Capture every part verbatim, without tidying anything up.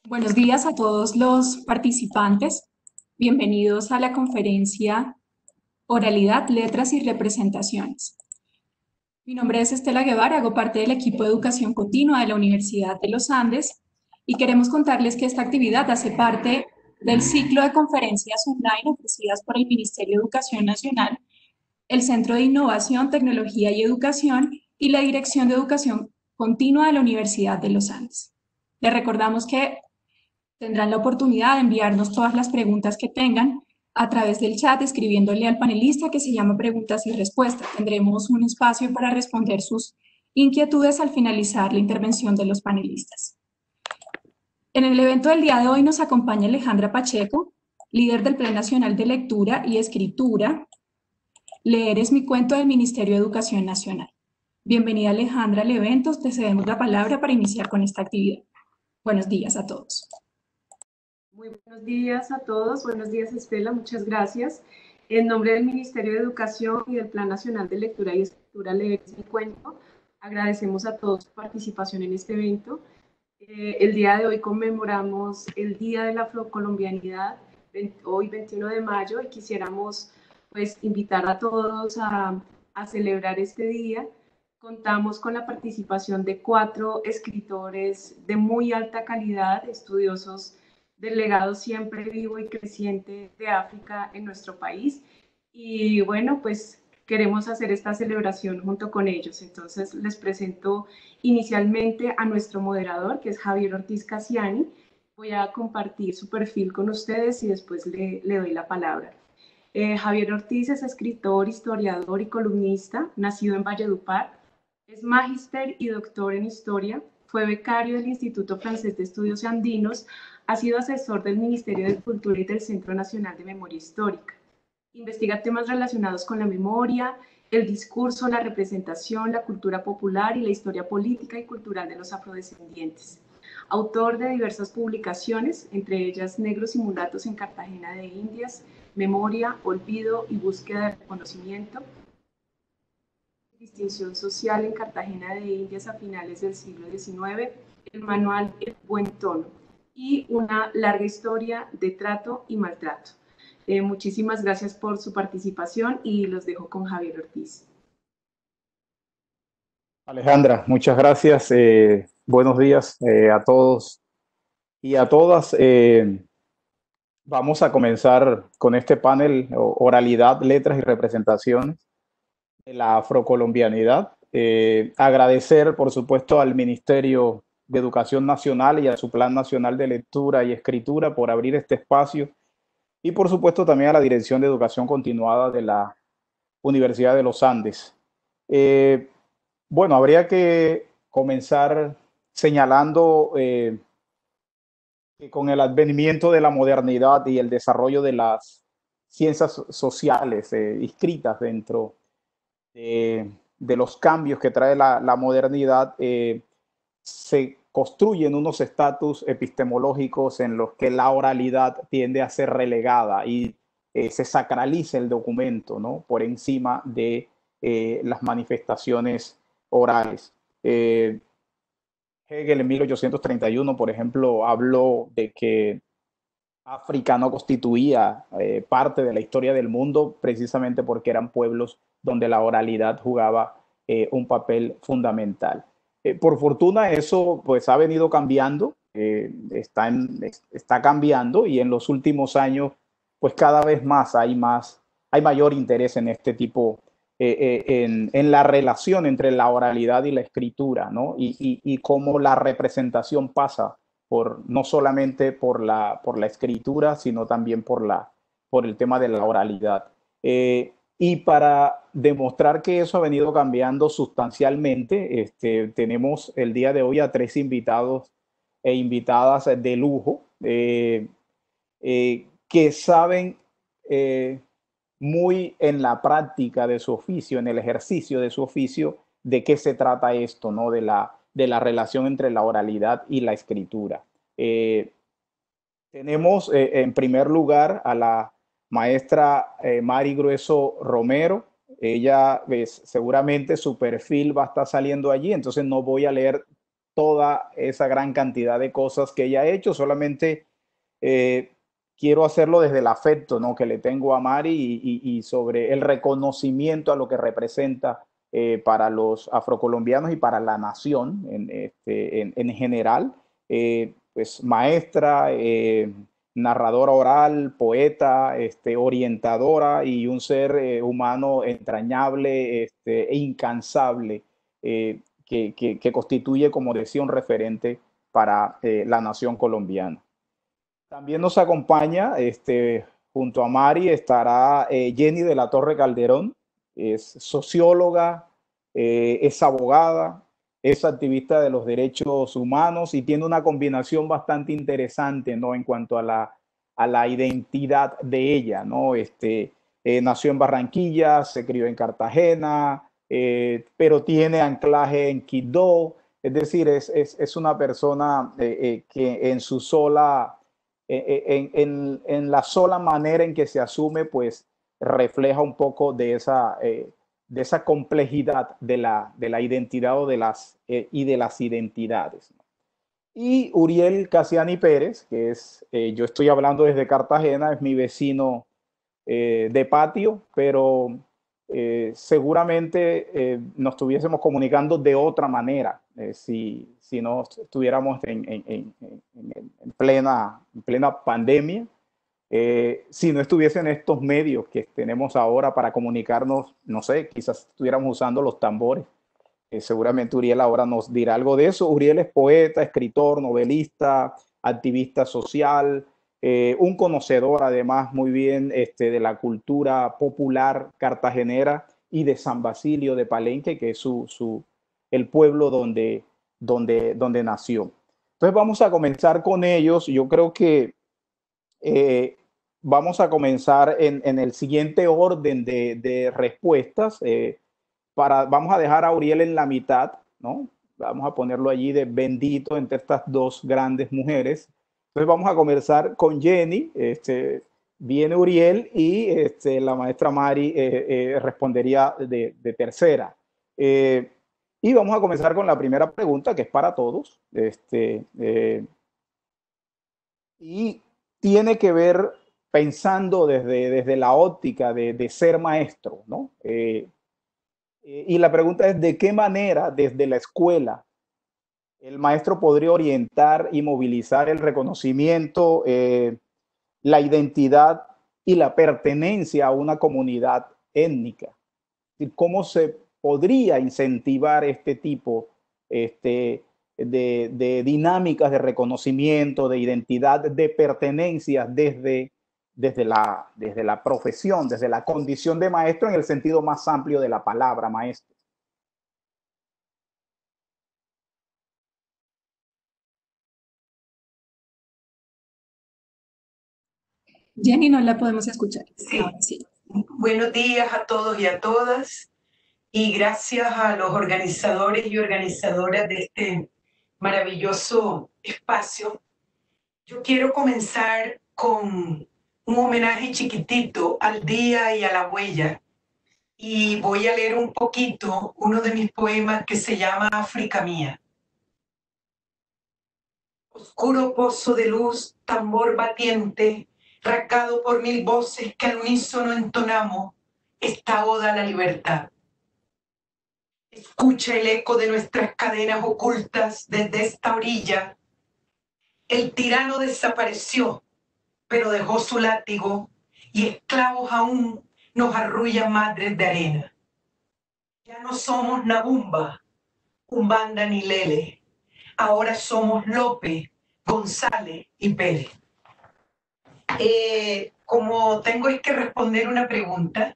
Buenos días a todos los participantes. Bienvenidos a la conferencia Oralidad, Letras y Representaciones. Mi nombre es Estela Guevara, hago parte del equipo de educación continua de la Universidad de los Andes y queremos contarles que esta actividad hace parte del ciclo de conferencias online ofrecidas por el Ministerio de Educación Nacional, el Centro de Innovación, Tecnología y Educación y la Dirección de Educación Continua de la Universidad de los Andes. Les recordamos que tendrán la oportunidad de enviarnos todas las preguntas que tengan a través del chat, escribiéndole al panelista que se llama Preguntas y Respuestas. Tendremos un espacio para responder sus inquietudes al finalizar la intervención de los panelistas. En el evento del día de hoy nos acompaña Alejandra Pacheco, líder del Plan Nacional de Lectura y Escritura. Leer es mi cuento del Ministerio de Educación Nacional. Bienvenida Alejandra al evento, te cedemos la palabra para iniciar con esta actividad. Buenos días a todos. Muy buenos días a todos, buenos días Estela, muchas gracias. En nombre del Ministerio de Educación y del Plan Nacional de Lectura y Escritura Leer es mi cuento, agradecemos a todos su participación en este evento. Eh, el día de hoy conmemoramos el Día de la Afrocolombianidad, hoy veintiuno de mayo, y quisiéramos pues invitar a todos a, a celebrar este día. Contamos con la participación de cuatro escritores de muy alta calidad, estudiosos del legado siempre vivo y creciente de África en nuestro país. Y bueno, pues queremos hacer esta celebración junto con ellos. Entonces les presento inicialmente a nuestro moderador, que es Javier Ortiz Casiani. Voy a compartir su perfil con ustedes y después le, le doy la palabra. Eh, Javier Ortiz es escritor, historiador y columnista, nacido en Valledupar. Es magíster y doctor en historia. Fue becario del Instituto Francés de Estudios Andinos. Ha sido asesor del Ministerio de Cultura y del Centro Nacional de Memoria Histórica. Investiga temas relacionados con la memoria, el discurso, la representación, la cultura popular y la historia política y cultural de los afrodescendientes. Autor de diversas publicaciones, entre ellas Negros y Mulatos en Cartagena de Indias, Memoria, Olvido y Búsqueda de Reconocimiento. Distinción social en Cartagena de Indias a finales del siglo diecinueve, el manual El Buen Tono y una larga historia de trato y maltrato. Eh, muchísimas gracias por su participación y los dejo con Javier Ortiz. Alejandra, muchas gracias. Eh, buenos días eh, a todos y a todas. Eh, vamos a comenzar con este panel, Oralidad, Letras y Representaciones de la Afrocolombianidad. Eh, agradecer, por supuesto, al Ministerio de Educación Nacional y a su Plan Nacional de Lectura y Escritura por abrir este espacio y, por supuesto, también a la Dirección de Educación Continuada de la Universidad de los Andes. Eh, bueno, habría que comenzar señalando eh, que con el advenimiento de la modernidad y el desarrollo de las ciencias sociales eh, inscritas dentro de, de los cambios que trae la, la modernidad, eh, se construyen unos estatus epistemológicos en los que la oralidad tiende a ser relegada y eh, se sacraliza el documento, ¿no?, por encima de eh, las manifestaciones orales. Eh, Hegel en mil ochocientos treinta y uno, por ejemplo, habló de que África no constituía eh, parte de la historia del mundo precisamente porque eran pueblos donde la oralidad jugaba eh, un papel fundamental. Eh, por fortuna eso pues ha venido cambiando, eh, está, en, está cambiando y en los últimos años pues cada vez más hay, más, hay mayor interés en este tipo, eh, eh, en, en la relación entre la oralidad y la escritura, ¿no? Y, y, y cómo la representación pasa por, no solamente por la, por la escritura, sino también por, la, por el tema de la oralidad. Eh, y para demostrar que eso ha venido cambiando sustancialmente, este, tenemos el día de hoy a tres invitados e invitadas de lujo eh, eh, que saben eh, muy en la práctica de su oficio, en el ejercicio de su oficio, de qué se trata esto, ¿no?, de la, de la relación entre la oralidad y la escritura. Eh, tenemos eh, en primer lugar a la maestra eh, Mari Grueso Romero. Ella, pues, seguramente su perfil va a estar saliendo allí, entonces no voy a leer toda esa gran cantidad de cosas que ella ha hecho. Solamente eh, quiero hacerlo desde el afecto, ¿no?, que le tengo a Mari y, y, y sobre el reconocimiento a lo que representa eh, para los afrocolombianos y para la nación en, este, en, en general. Eh, pues maestra, eh, narradora oral, poeta, este, orientadora y un ser eh, humano entrañable este, e incansable eh, que, que, que, constituye, como decía, un referente para eh, la nación colombiana. También nos acompaña, este, junto a Mari, estará eh, Jenny de la Torre Calderón, es socióloga, eh, es abogada, es activista de los derechos humanos y tiene una combinación bastante interesante, ¿no?, en cuanto a la, a la identidad de ella, ¿no? Este, eh, nació en Barranquilla, se crió en Cartagena, eh, pero tiene anclaje en Quibdó, es decir, es, es, es una persona eh, eh, que en su sola, eh, en, en, en, la sola manera en que se asume, pues refleja un poco de esa... Eh, de esa complejidad de la, de la identidad o de las, eh, y de las identidades. Y Uriel Casiani Pérez, que es, eh, yo estoy hablando desde Cartagena, es mi vecino eh, de patio, pero eh, seguramente eh, nos estuviésemos comunicando de otra manera eh, si, si no estuviéramos en, en, en, en, plena, en plena pandemia. Eh, si no estuviesen estos medios que tenemos ahora para comunicarnos, no sé, quizás estuviéramos usando los tambores. Eh, seguramente Uriel ahora nos dirá algo de eso. Uriel es poeta, escritor, novelista, activista social, eh, un conocedor además muy bien este, de la cultura popular cartagenera y de San Basilio de Palenque, que es su, su, el pueblo donde, donde, donde nació. Entonces vamos a comenzar con ellos. Yo creo que eh, vamos a comenzar en, en, el siguiente orden de, de respuestas. Eh, para, vamos a dejar a Uriel en la mitad, ¿no? Vamos a ponerlo allí de bendito entre estas dos grandes mujeres. Entonces vamos a comenzar con Jenny. Este, viene Uriel y este, la maestra Mari eh, eh, respondería de, de tercera. Eh, y vamos a comenzar con la primera pregunta, que es para todos. Este, eh, y tiene que ver pensando desde, desde la óptica de, de ser maestro, ¿no? Eh, y la pregunta es, ¿de qué manera desde la escuela el maestro podría orientar y movilizar el reconocimiento, eh, la identidad y la pertenencia a una comunidad étnica? ¿Cómo se podría incentivar este tipo este, de, de dinámicas de reconocimiento, de identidad, de pertenencia desde, desde, la, desde la profesión, desde la condición de maestro en el sentido más amplio de la palabra maestro? Jenny, no la podemos escuchar. Sí. Ahora sí. Buenos días a todos y a todas, y gracias a los organizadores y organizadoras de este maravilloso espacio. Yo quiero comenzar con un homenaje chiquitito al día y a la huella, y voy a leer un poquito uno de mis poemas que se llama África Mía. Oscuro pozo de luz, tambor batiente, rasgado por mil voces que al unísono entonamos esta oda a la libertad. Escucha el eco de nuestras cadenas ocultas desde esta orilla. El tirano desapareció, pero dejó su látigo, y esclavos aún nos arrullan madres de arena. Ya no somos Nabumba, Umbanda ni Lele, ahora somos López, González y Pérez. Eh, como tengo que responder una pregunta,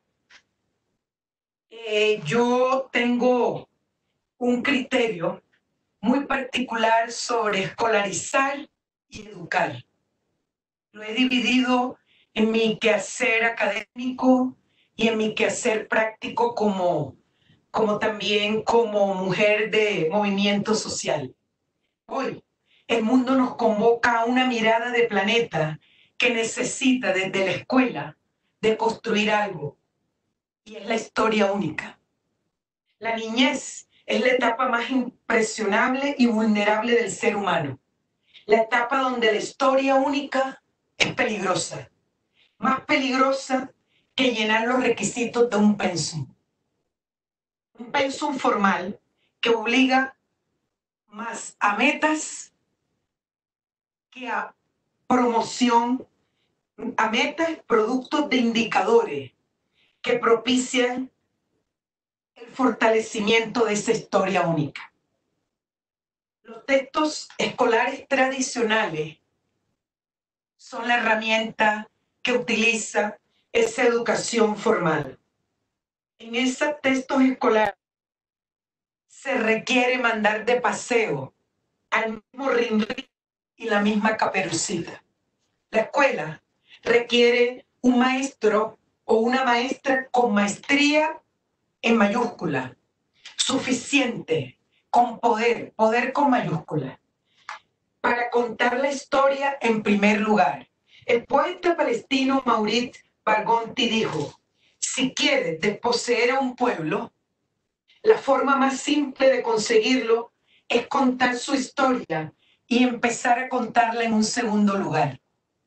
eh, yo tengo un criterio muy particular sobre escolarizar y educar. Lo he dividido en mi quehacer académico y en mi quehacer práctico como, como también como mujer de movimiento social. Hoy el mundo nos convoca a una mirada de planeta que necesita desde la escuela de construir algo, y es la historia única. La niñez Es la etapa más impresionable y vulnerable del ser humano. La etapa donde la historia única es peligrosa. Más peligrosa que llenar los requisitos de un pensum. Un pensum formal que obliga más a metas que a promoción, a metas, productos de indicadores que propician el fortalecimiento de esa historia única. Los textos escolares tradicionales son la herramienta que utiliza esa educación formal. En esos textos escolares se requiere mandar de paseo al mismo Rin-Rin y la misma Caperucita. La escuela requiere un maestro o una maestra con maestría en mayúscula, suficiente, con poder, poder con mayúscula, para contar la historia en primer lugar. El poeta palestino Maurit Barghouti dijo: si quieres desposeer a un pueblo, la forma más simple de conseguirlo es contar su historia y empezar a contarla en un segundo lugar.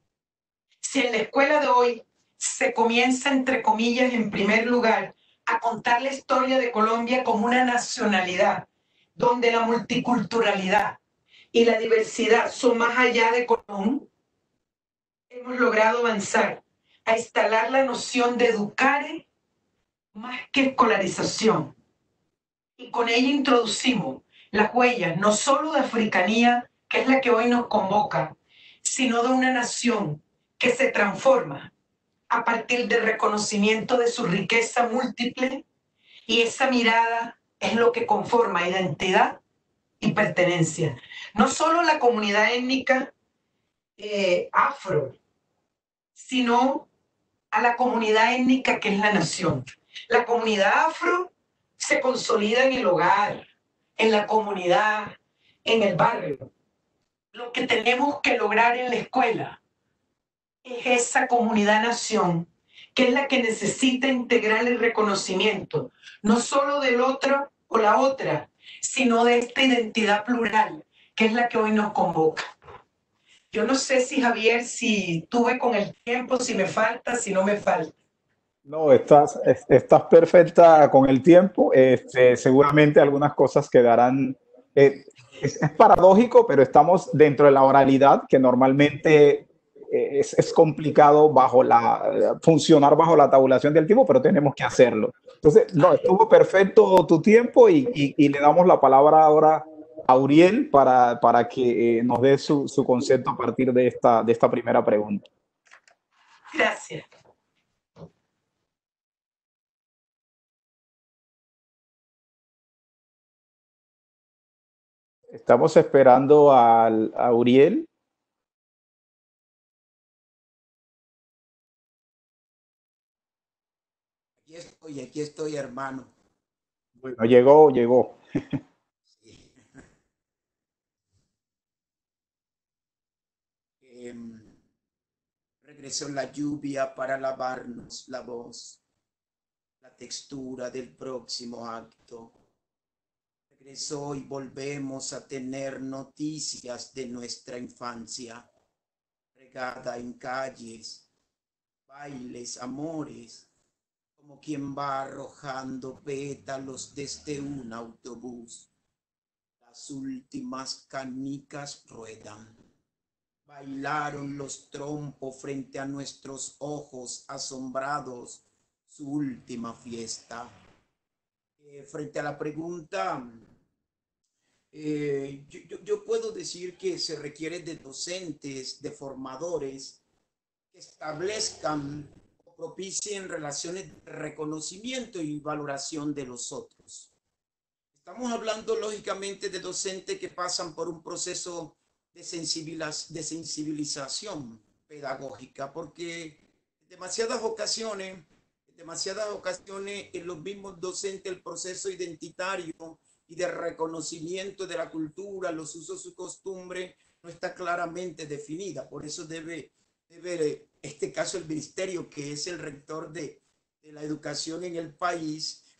Si en la escuela de hoy se comienza, entre comillas, en primer lugar, a contar la historia de Colombia como una nacionalidad, donde la multiculturalidad y la diversidad son más allá de Colón, hemos logrado avanzar a instalar la noción de educare más que escolarización. Y con ella introducimos las huellas no solo de africanía, que es la que hoy nos convoca, sino de una nación que se transforma a partir del reconocimiento de su riqueza múltiple, y esa mirada es lo que conforma identidad y pertenencia. No solo la comunidad étnica eh, afro, sino a la comunidad étnica que es la nación. La comunidad afro se consolida en el hogar, en la comunidad, en el barrio. Lo que tenemos que lograr en la escuela es esa comunidad-nación, que es la que necesita integrar el reconocimiento, no solo del otro o la otra, sino de esta identidad plural, que es la que hoy nos convoca. Yo no sé si, Javier, si tuve con el tiempo, si me falta, si no me falta. No, estás, estás perfecta con el tiempo. Este, seguramente algunas cosas quedarán. Eh, es, es paradójico, pero estamos dentro de la oralidad, que normalmente es, es complicado bajo la, funcionar bajo la tabulación del tiempo, pero tenemos que hacerlo. Entonces, no, estuvo perfecto tu tiempo y, y, y le damos la palabra ahora a Uriel para, para que eh, nos dé su, su concepto a partir de esta, de esta primera pregunta. Gracias. Estamos esperando al, a Uriel. Aquí estoy, aquí estoy, hermano. Bueno, llegó, llegó. Sí. eh, regresó la lluvia para lavarnos la voz, la textura del próximo acto. Regresó y volvemos a tener noticias de nuestra infancia, regada en calles, bailes, amores, como quien va arrojando pétalos desde un autobús. Las últimas canicas ruedan. Bailaron los trompos frente a nuestros ojos asombrados su última fiesta. Eh, frente a la pregunta, eh, yo, yo, yo puedo decir que se requiere de docentes, de formadores que establezcan o propicien relaciones de reconocimiento y valoración de los otros. Estamos hablando lógicamente de docentes que pasan por un proceso de, sensibiliz de sensibilización pedagógica, porque en demasiadas ocasiones, en demasiadas ocasiones en los mismos docentes el proceso identitario y de reconocimiento de la cultura, los usos y costumbres no está claramente definida. Por eso debe, debe este caso el ministerio, que es el rector de, de la educación en el país,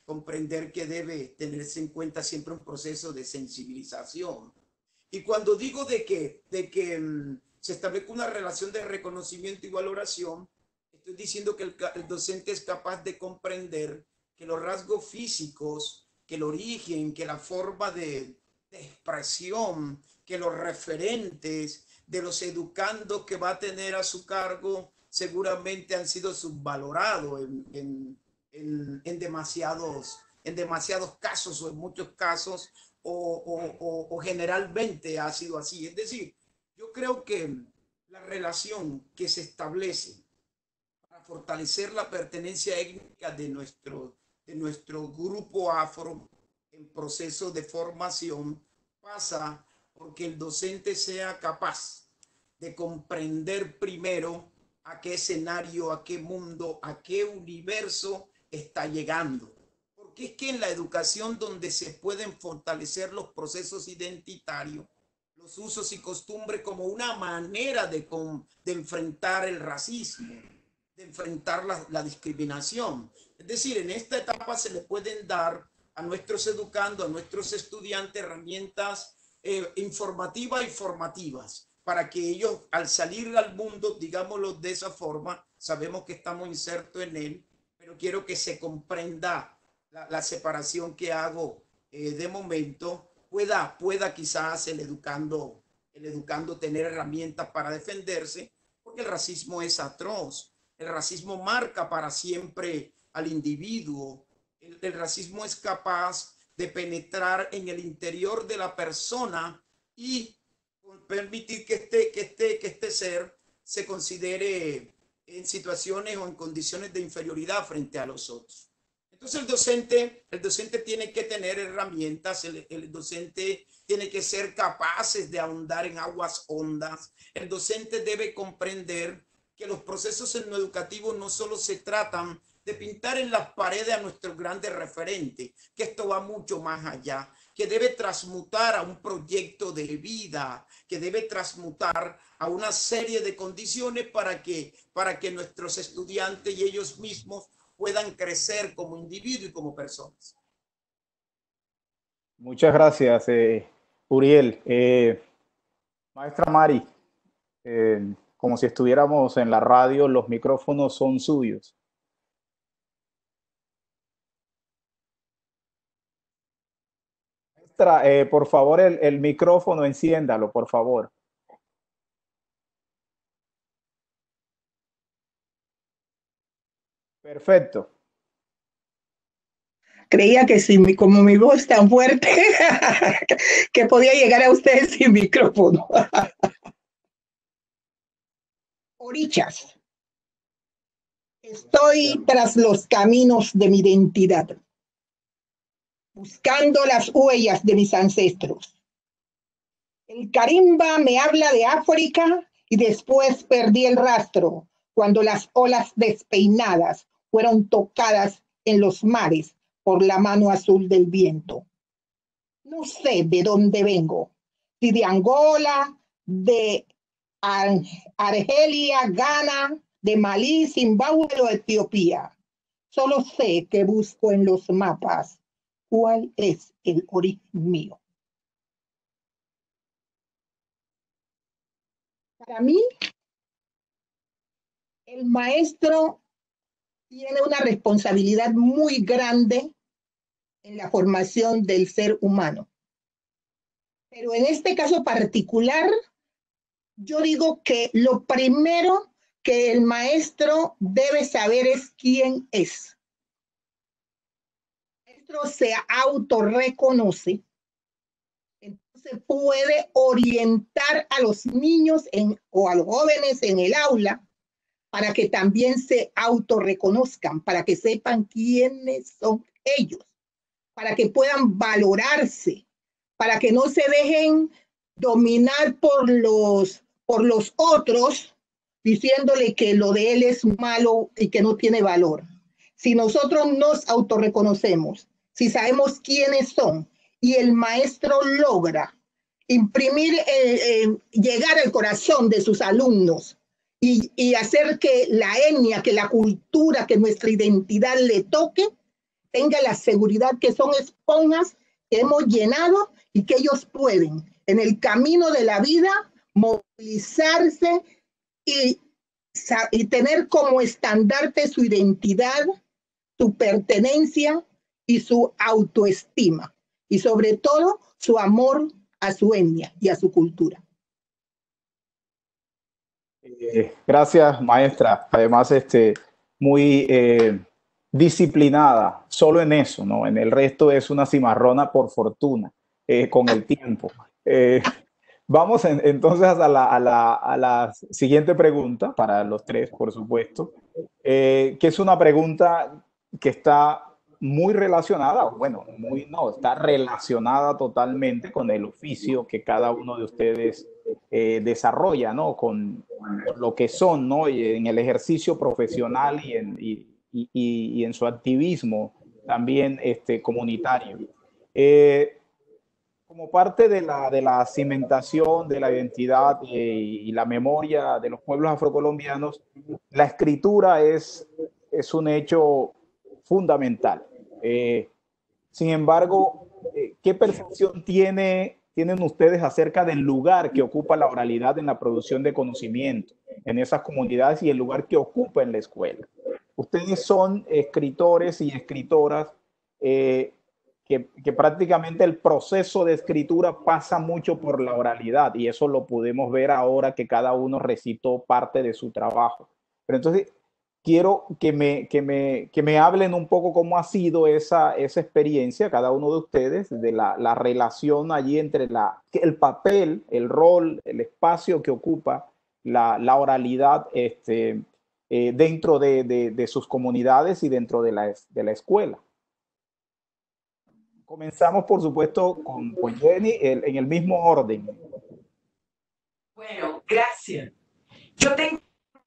comprender que debe tenerse en cuenta siempre un proceso de sensibilización. Y cuando digo de que, de que um, se establezca una relación de reconocimiento y valoración, estoy diciendo que el, el docente es capaz de comprender que los rasgos físicos, que el origen, que la forma de, de expresión, que los referentes de los educandos que va a tener a su cargo seguramente han sido subvalorados en, en, en, en, demasiados, en demasiados casos o en muchos casos o, o, o, o generalmente ha sido así. Es decir, yo creo que la relación que se establece para fortalecer la pertenencia étnica de nuestro, de nuestro grupo afro en proceso de formación pasa porque el docente sea capaz de comprender primero a qué escenario, a qué mundo, a qué universo está llegando. Porque es que en la educación donde se pueden fortalecer los procesos identitarios, los usos y costumbres como una manera de, de enfrentar el racismo, de enfrentar la, la discriminación. Es decir, en esta etapa se le pueden dar a nuestros educandos, a nuestros estudiantes herramientas eh, informativas y formativas para que ellos al salir al mundo, digámoslo de esa forma, sabemos que estamos insertos en él, pero quiero que se comprenda la, la separación que hago eh, de momento, pueda, pueda quizás el educando, el educando tener herramientas para defenderse, porque el racismo es atroz, el racismo marca para siempre al individuo, el, el racismo es capaz de penetrar en el interior de la persona y permitir que este, que, este, que este ser se considere en situaciones o en condiciones de inferioridad frente a los otros. Entonces el docente, el docente tiene que tener herramientas, el, el docente tiene que ser capaces de ahondar en aguas hondas, el docente debe comprender que los procesos en lo educativo no solo se tratan de pintar en las paredes a nuestros grandes referentes, que esto va mucho más allá, que debe transmutar a un proyecto de vida, que debe transmutar a una serie de condiciones para que, para que nuestros estudiantes y ellos mismos puedan crecer como individuos y como personas. Muchas gracias, eh, Uriel. Eh, maestra Mari, eh, como si estuviéramos en la radio, los micrófonos son suyos. Maestra, eh, por favor, el, el micrófono, enciéndalo, por favor. Perfecto. Creía que si, como mi voz es tan fuerte, que podía llegar a ustedes sin micrófono. Orichas. Estoy tras los caminos de mi identidad, buscando las huellas de mis ancestros. El carimba me habla de África y después perdí el rastro cuando las olas despeinadas fueron tocadas en los mares por la mano azul del viento. No sé de dónde vengo, si de Angola, de Ar- Argelia, Ghana, de Malí, Zimbabue o Etiopía. Solo sé que busco en los mapas cuál es el origen mío. Para mí, el maestro tiene una responsabilidad muy grande en la formación del ser humano. Pero en este caso particular, yo digo que lo primero que el maestro debe saber es quién es. El maestro se autorreconoce, entonces puede orientar a los niños en, o a los jóvenes en el aula para que también se autorreconozcan, para que sepan quiénes son ellos, para que puedan valorarse, para que no se dejen dominar por los, por los otros, diciéndole que lo de él es malo y que no tiene valor. Si nosotros nos autorreconocemos, si sabemos quiénes son, y el maestro logra imprimir, eh, eh, llegar al corazón de sus alumnos y, y hacer que la etnia, que la cultura, que nuestra identidad le toque, tengan la seguridad que son esponjas que hemos llenado y que ellos pueden, en el camino de la vida, movilizarse y, y tener como estandarte su identidad, su pertenencia y su autoestima, y sobre todo su amor a su etnia y a su cultura. Eh, gracias, maestra. Además, este, muy eh, disciplinada, solo en eso, ¿no? En el resto es una cimarrona por fortuna, eh, con el tiempo. Eh, vamos en, entonces a la, a, la, a la siguiente pregunta, para los tres, por supuesto, eh, que es una pregunta que está muy relacionada, bueno, muy, no, está relacionada totalmente con el oficio que cada uno de ustedes eh, desarrolla, ¿no? Con lo que son, ¿no? Y en el ejercicio profesional y en, y, y, y en su activismo también este, comunitario. Eh, como parte de la, de la cimentación de la identidad eh, y la memoria de los pueblos afrocolombianos, la escritura es, es un hecho fundamental. Eh, sin embargo, eh, ¿qué percepción tiene, tienen ustedes acerca del lugar que ocupa la oralidad en la producción de conocimiento en esas comunidades y el lugar que ocupa en la escuela? Ustedes son escritores y escritoras eh, que, que prácticamente el proceso de escritura pasa mucho por la oralidad, y eso lo podemos ver ahora que cada uno recitó parte de su trabajo. Pero entonces, quiero que me, que, me, que me hablen un poco cómo ha sido esa, esa experiencia, cada uno de ustedes, de la, la relación allí entre la, el papel, el rol, el espacio que ocupa la, la oralidad este, eh, dentro de, de, de sus comunidades y dentro de la, de la escuela. Comenzamos, por supuesto, con, con Jenny el, en el mismo orden. Bueno, gracias. Yo tengo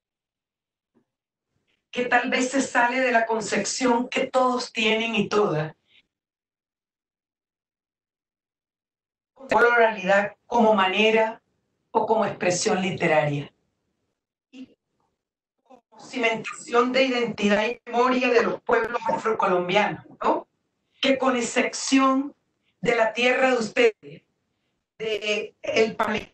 que tal vez se sale de la concepción que todos tienen y todas de la oralidad como manera o como expresión literaria y como cimentación de identidad y memoria de los pueblos afrocolombianos, ¿no? Que con excepción de la tierra de ustedes, de el Palestina,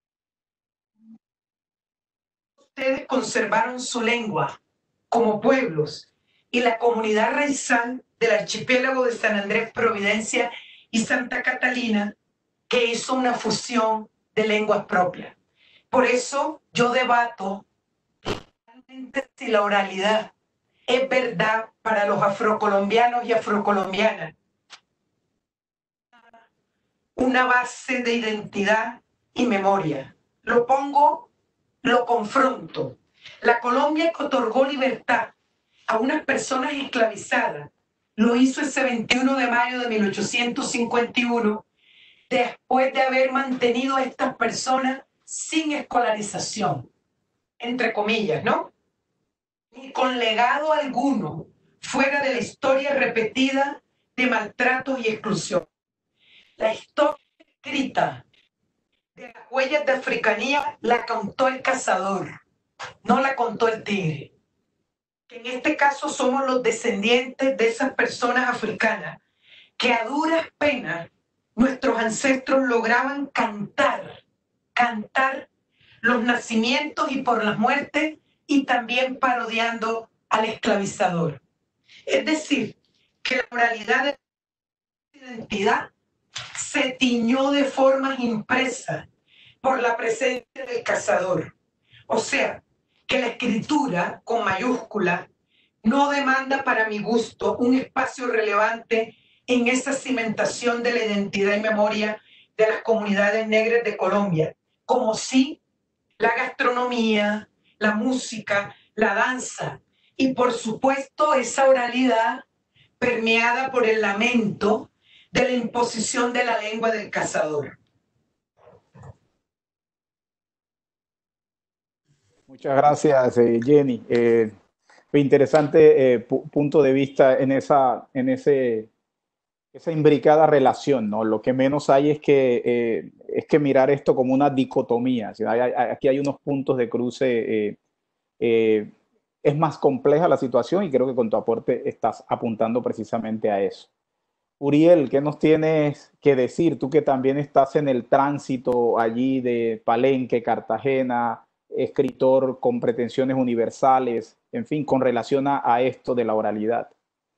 ustedes conservaron su lengua como pueblos, y la comunidad raizal del archipiélago de San Andrés, Providencia y Santa Catalina, que hizo una fusión de lenguas propias. Por eso yo debato si la oralidad es verdad para los afrocolombianos y afrocolombianas, una base de identidad y memoria. Lo pongo, lo confronto. La Colombia que otorgó libertad a unas personas esclavizadas lo hizo ese veintiuno de mayo de mil ochocientos cincuenta y uno, después de haber mantenido a estas personas sin escolarización, entre comillas, ¿no? Ni con legado alguno, fuera de la historia repetida de maltratos y exclusión. La historia escrita de las huellas de africanía la contó el cazador, no la contó el tigre. Que en este caso somos los descendientes de esas personas africanas que a duras penas nuestros ancestros lograban cantar, cantar los nacimientos y por las muertes, y también parodiando al esclavizador. Es decir, que la oralidad de la identidad se tiñó de formas impresas por la presencia del cazador. O sea, que la escritura con mayúscula no demanda para mi gusto un espacio relevante en esa cimentación de la identidad y memoria de las comunidades negras de Colombia, como sí la gastronomía, la música, la danza y por supuesto esa oralidad permeada por el lamento de la imposición de la lengua del cazador. Muchas gracias, eh, Jenny. Eh, interesante eh, punto de vista en esa, en ese, esa imbricada relación, ¿no? Lo que menos hay es que, eh, es que mirar esto como una dicotomía. ¿Sí? Hay, hay, aquí hay unos puntos de cruce eh, eh, es más compleja la situación y creo que con tu aporte estás apuntando precisamente a eso. Uriel, ¿qué nos tienes que decir? Tú que también estás en el tránsito allí de Palenque, Cartagena, escritor con pretensiones universales, en fin, con relación a, a esto de la oralidad.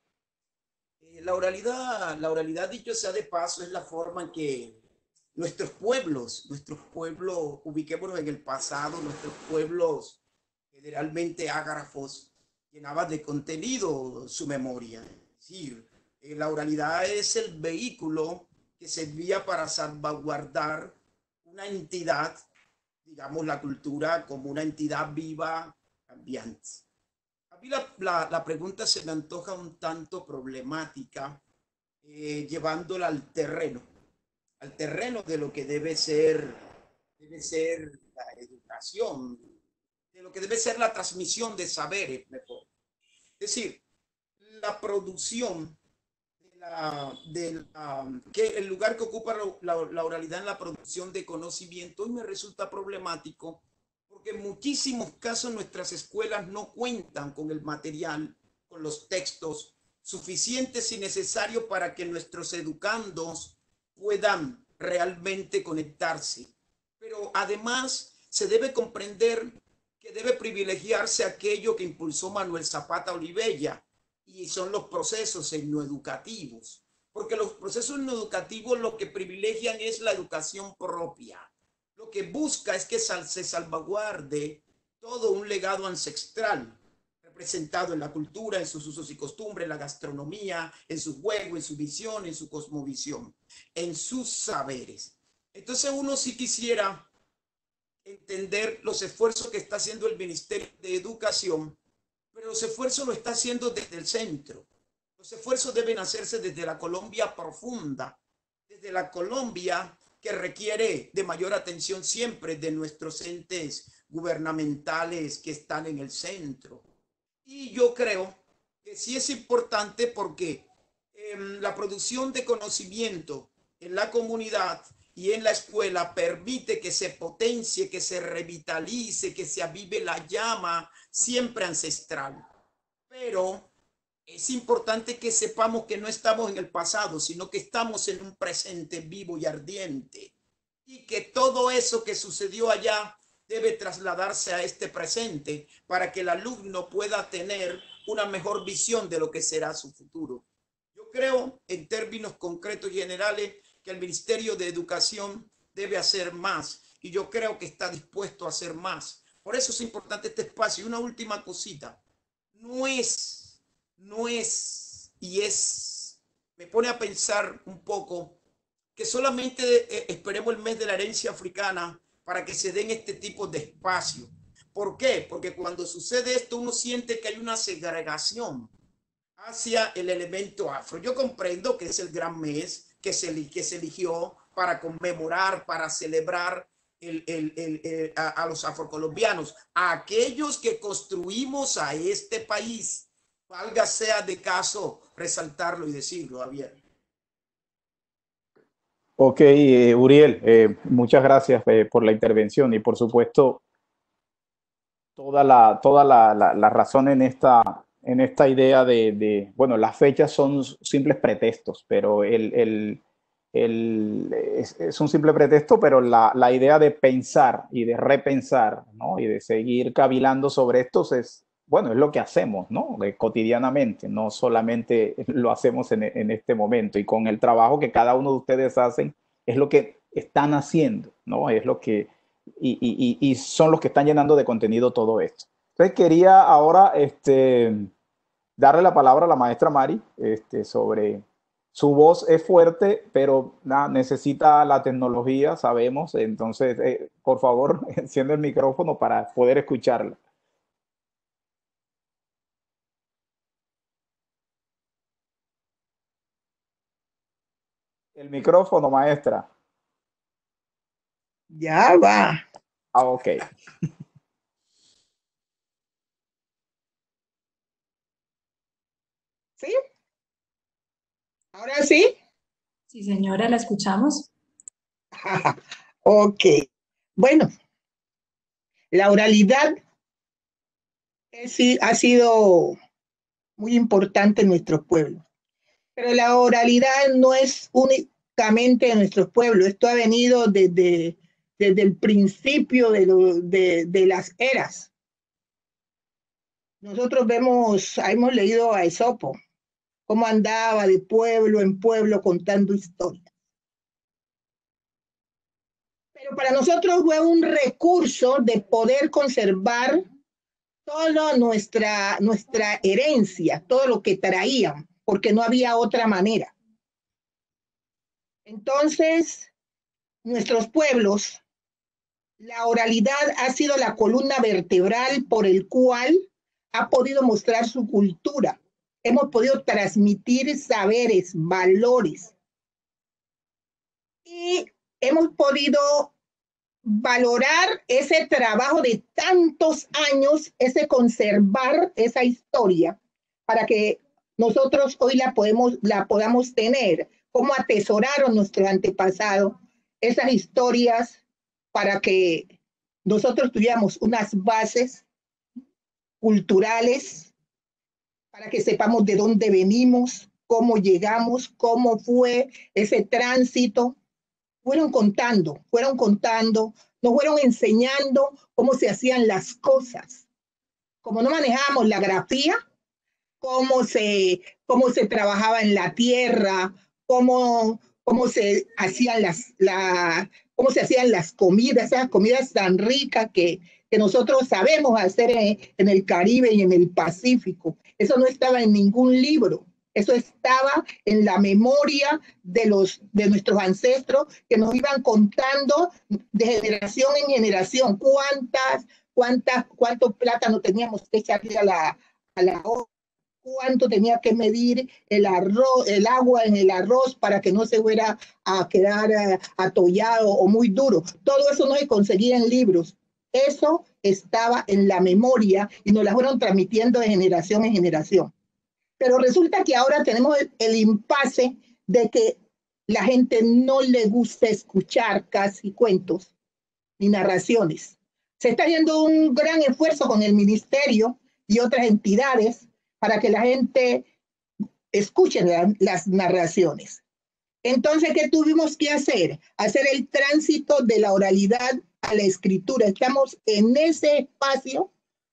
Eh, La oralidad, la oralidad, dicho sea de paso, es la forma en que nuestros pueblos, nuestros pueblos, ubiquémonos en el pasado, nuestros pueblos generalmente ágrafos, llenaban de contenido su memoria. Es decir, eh, la oralidad es el vehículo que servía para salvaguardar una entidad, digamos la cultura, como una entidad viva, cambiante. A mí la, la, la pregunta se me antoja un tanto problemática, eh, llevándola al terreno, al terreno de lo que debe ser, debe ser la educación, de lo que debe ser la transmisión de saberes, mejor. Es decir, la producción de la, de la, que el lugar que ocupa la, la, la oralidad en la producción de conocimiento hoy me resulta problemático porque en muchísimos casos nuestras escuelas no cuentan con el material, con los textos suficientes y necesarios para que nuestros educandos puedan realmente conectarse. Pero además se debe comprender que debe privilegiarse aquello que impulsó Manuel Zapata Olivella, y son los procesos etnoeducativos, porque los procesos etnoeducativos lo que privilegian es la educación propia. Lo que busca es que se salvaguarde todo un legado ancestral representado en la cultura, en sus usos y costumbres, en la gastronomía, en su juego, en su visión, en su cosmovisión, en sus saberes. Entonces uno sí quisiera entender los esfuerzos que está haciendo el Ministerio de Educación, pero los esfuerzos lo está haciendo desde el centro. Los esfuerzos deben hacerse desde la Colombia profunda, desde la Colombia que requiere de mayor atención siempre de nuestros entes gubernamentales que están en el centro. Y yo creo que sí es importante porque eh, la producción de conocimiento en la comunidad y en la escuela permite que se potencie, que se revitalice, que se avive la llama siempre ancestral. Pero es importante que sepamos que no estamos en el pasado, sino que estamos en un presente vivo y ardiente. Y que todo eso que sucedió allá debe trasladarse a este presente para que el alumno pueda tener una mejor visión de lo que será su futuro. Yo creo, en términos concretos y generales, que el Ministerio de Educación debe hacer más y yo creo que está dispuesto a hacer más. Por eso es importante este espacio. Y una última cosita, no es, no es y es, me pone a pensar un poco que solamente eh, esperemos el mes de la herencia africana para que se den este tipo de espacio. ¿Por qué? Porque cuando sucede esto uno siente que hay una segregación hacia el elemento afro. Yo comprendo que es el gran mes que se, que se eligió para conmemorar, para celebrar el, el, el, el, a, a los afrocolombianos, a aquellos que construimos a este país. Valga sea de caso resaltarlo y decirlo, Javier. Ok, eh, Uriel, eh, muchas gracias eh, por la intervención y por supuesto toda la, toda la, la, la razón en esta, en esta idea de, de, bueno, las fechas son simples pretextos, pero el, el, el, es, es un simple pretexto, pero la, la idea de pensar y de repensar, ¿no? Y de seguir cavilando sobre estos es, bueno, es lo que hacemos, ¿no? De, cotidianamente, no solamente lo hacemos en, en este momento y con el trabajo que cada uno de ustedes hacen, es lo que están haciendo, ¿no? Es lo que Y, y, y, son los que están llenando de contenido todo esto. Entonces quería ahora este, darle la palabra a la maestra Mari este, sobre su voz es fuerte, pero nada, necesita la tecnología, sabemos. Entonces, eh, por favor, enciende el micrófono para poder escucharla. El micrófono, maestra. Ya va. Ah, ok. ¿Sí? ¿Ahora sí? Sí, señora, la escuchamos. Ok. Bueno, la oralidad sí, ha sido muy importante en nuestros pueblos. Pero la oralidad no es únicamente de nuestros pueblos, esto ha venido desde, desde el principio de, lo, de, de las eras. Nosotros vemos, hemos leído a Esopo, cómo andaba de pueblo en pueblo contando historias. Pero para nosotros fue un recurso de poder conservar toda nuestra, nuestra herencia, todo lo que traían, porque no había otra manera. Entonces, nuestros pueblos, la oralidad ha sido la columna vertebral por el cual ha podido mostrar su cultura. Hemos podido transmitir saberes, valores. Y hemos podido valorar ese trabajo de tantos años, ese conservar esa historia, para que nosotros hoy la, podemos, la podamos tener, cómo atesoraron nuestros antepasados esas historias para que nosotros tuviéramos unas bases culturales, para que sepamos de dónde venimos, cómo llegamos, cómo fue ese tránsito. Fueron contando, fueron contando, nos fueron enseñando cómo se hacían las cosas. Como no manejamos la grafía, cómo se, cómo se trabajaba en la tierra, cómo, cómo se hacían las, la, cómo se hacían las comidas, esas comidas tan ricas que, que nosotros sabemos hacer en, en el Caribe y en el Pacífico. Eso no estaba en ningún libro. Eso estaba en la memoria de, los, de nuestros ancestros que nos iban contando de generación en generación cuántas, cuántas, cuántos plátanos teníamos que echarle a la, a la olla, cuánto tenía que medir el, arroz, el agua en el arroz para que no se fuera a quedar uh, atollado o muy duro. Todo eso no se conseguía en libros. Eso estaba en la memoria y nos la fueron transmitiendo de generación en generación. Pero resulta que ahora tenemos el, el impasse de que la gente no le gusta escuchar casi cuentos ni narraciones. Se está haciendo un gran esfuerzo con el ministerio y otras entidades para que la gente escuche la, las narraciones. Entonces, ¿qué tuvimos que hacer? Hacer el tránsito de la oralidad a la escritura. Estamos en ese espacio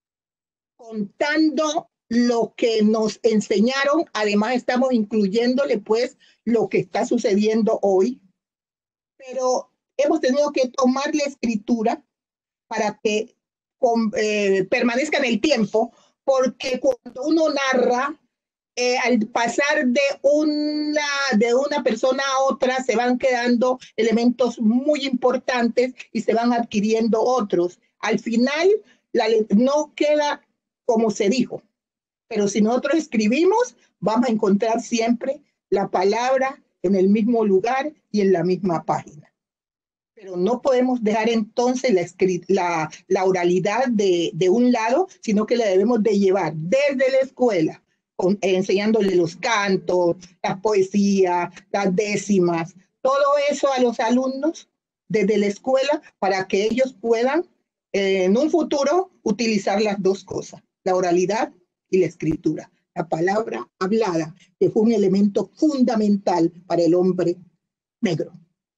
contando lo que nos enseñaron, además estamos incluyéndole pues lo que está sucediendo hoy, pero hemos tenido que tomar la escritura para que con, eh, permanezca en el tiempo, porque cuando uno narra, eh, al pasar de una, de una persona a otra se van quedando elementos muy importantes y se van adquiriendo otros. Al final la, no queda como se dijo. Pero si nosotros escribimos, vamos a encontrar siempre la palabra en el mismo lugar y en la misma página. Pero no podemos dejar entonces la, la, la oralidad de, de un lado, sino que la debemos de llevar desde la escuela, con, eh, enseñándole los cantos, las poesías, las décimas, todo eso a los alumnos desde la escuela para que ellos puedan eh, en un futuro utilizar las dos cosas, la oralidad y la escritura, la palabra hablada, que fue un elemento fundamental para el hombre negro.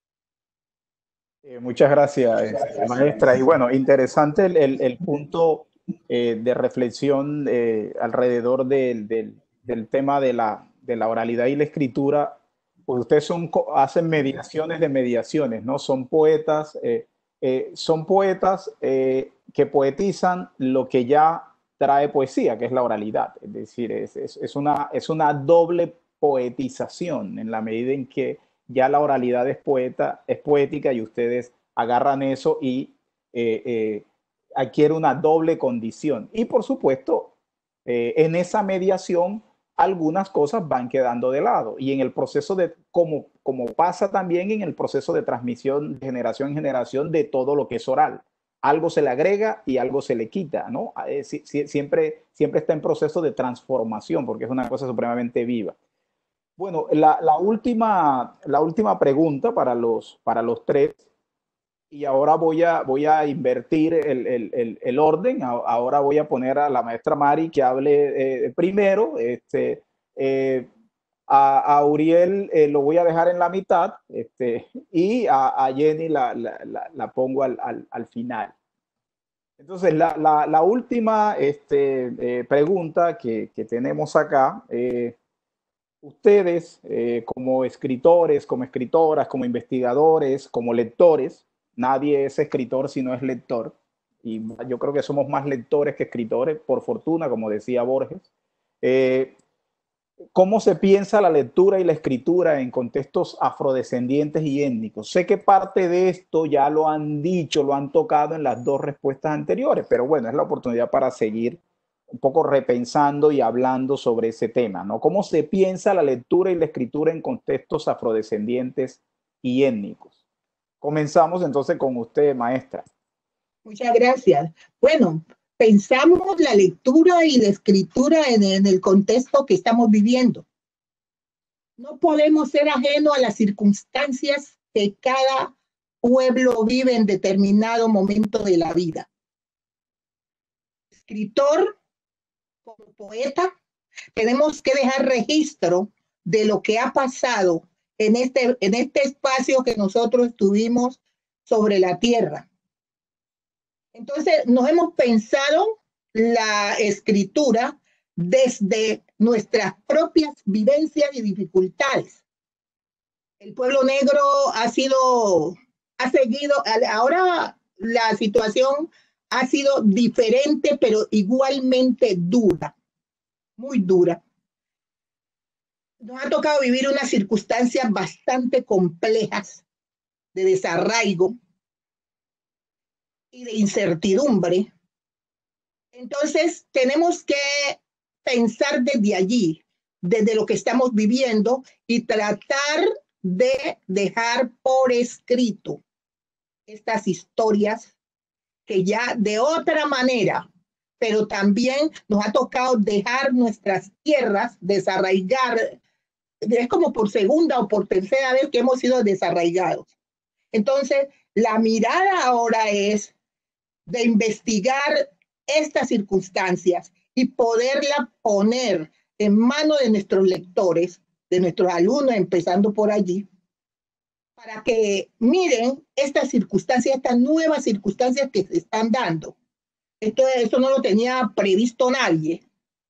Eh, muchas gracias, eh, maestra. Y bueno, interesante el, el, el punto eh, de reflexión eh, alrededor del, del, del tema de la, de la oralidad y la escritura. Pues ustedes son, hacen mediaciones de mediaciones, ¿no? Son poetas, eh, eh, son poetas eh, que poetizan lo que ya trae poesía, que es la oralidad. Es decir, es, es, es, una, es una doble poetización en la medida en que ya la oralidad es, poeta, es poética y ustedes agarran eso y eh, eh, adquiere una doble condición. Y por supuesto, eh, en esa mediación algunas cosas van quedando de lado. Y en el proceso de, como, como pasa también en el proceso de transmisión de generación en generación de todo lo que es oral, algo se le agrega y algo se le quita, ¿no? Siempre, siempre está en proceso de transformación porque es una cosa supremamente viva. Bueno, la, la, última, la última pregunta para los, para los tres y ahora voy a, voy a invertir el, el, el, el orden. Ahora voy a poner a la maestra Mari que hable eh, primero. Este, eh, a, a Uriel eh, lo voy a dejar en la mitad, este, y a, a Jenny la, la, la, la pongo al, al, al final. Entonces, la, la, la última este, eh, pregunta que, que, tenemos acá, eh, ustedes eh, como escritores, como escritoras, como investigadores, como lectores, nadie es escritor si no es lector, y yo creo que somos más lectores que escritores, por fortuna, como decía Borges. Eh, ¿Cómo se piensa la lectura y la escritura en contextos afrodescendientes y étnicos? Sé que parte de esto ya lo han dicho, lo han tocado en las dos respuestas anteriores, pero bueno, es la oportunidad para seguir un poco repensando y hablando sobre ese tema, ¿no? ¿Cómo se piensa la lectura y la escritura en contextos afrodescendientes y étnicos? Comenzamos entonces con usted, maestra. Muchas gracias. Bueno, pensamos la lectura y la escritura en, en el contexto que estamos viviendo. No podemos ser ajenos a las circunstancias que cada pueblo vive en determinado momento de la vida. Escritor, como poeta, tenemos que dejar registro de lo que ha pasado en este, en este espacio que nosotros tuvimos sobre la tierra. Entonces, nos hemos pensado la escritura desde nuestras propias vivencias y dificultades. El pueblo negro ha sido, ha seguido, ahora la situación ha sido diferente, pero igualmente dura, muy dura. Nos ha tocado vivir unas circunstancias bastante complejas de desarraigo y de incertidumbre. Entonces, tenemos que pensar desde allí, desde lo que estamos viviendo, y tratar de dejar por escrito estas historias que ya de otra manera, pero también nos ha tocado dejar nuestras tierras, desarraigar, es como por segunda o por tercera vez que hemos sido desarraigados. Entonces, la mirada ahora es de investigar estas circunstancias y poderla poner en manos de nuestros lectores, de nuestros alumnos, empezando por allí, para que miren estas circunstancias, estas nuevas circunstancias que se están dando. Esto, esto no lo tenía previsto nadie.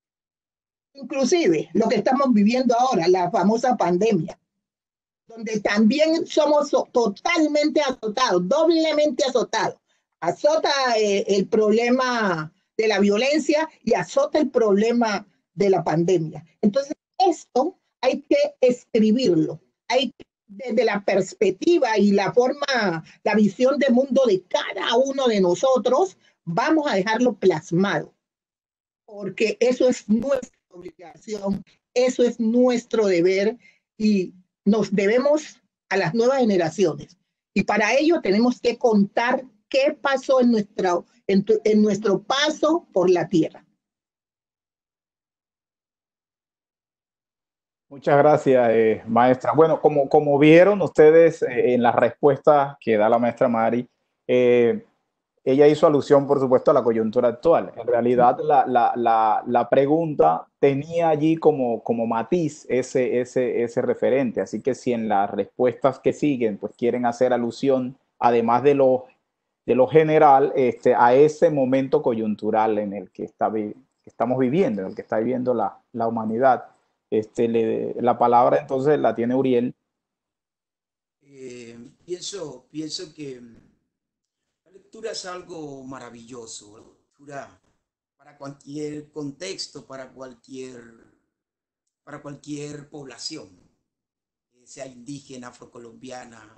Inclusive lo que estamos viviendo ahora, la famosa pandemia, donde también somos totalmente azotados, doblemente azotados. Azota eh, el problema de la violencia y azota el problema de la pandemia. Entonces, esto hay que escribirlo. Hay que, desde la perspectiva y la forma, la visión de mundo de cada uno de nosotros, vamos a dejarlo plasmado. Porque eso es nuestra obligación, eso es nuestro deber y nos debemos a las nuevas generaciones. Y para ello tenemos que contar qué pasó en, nuestra, en, tu, en nuestro paso por la tierra. Muchas gracias, eh, maestra. Bueno, como, como vieron ustedes eh, en las respuestas que da la maestra Mari, eh, ella hizo alusión, por supuesto, a la coyuntura actual. En realidad, la, la, la, la pregunta tenía allí como, como matiz ese, ese, ese referente. Así que si en las respuestas que siguen pues quieren hacer alusión, además de lo de lo general, este, a ese momento coyuntural en el que, está, que estamos viviendo, en el que está viviendo la, la humanidad. Este, le, la palabra entonces la tiene Uriel. Eh, pienso, pienso que la lectura es algo maravilloso. La lectura para cualquier contexto, para cualquier, para cualquier población, sea indígena, afrocolombiana,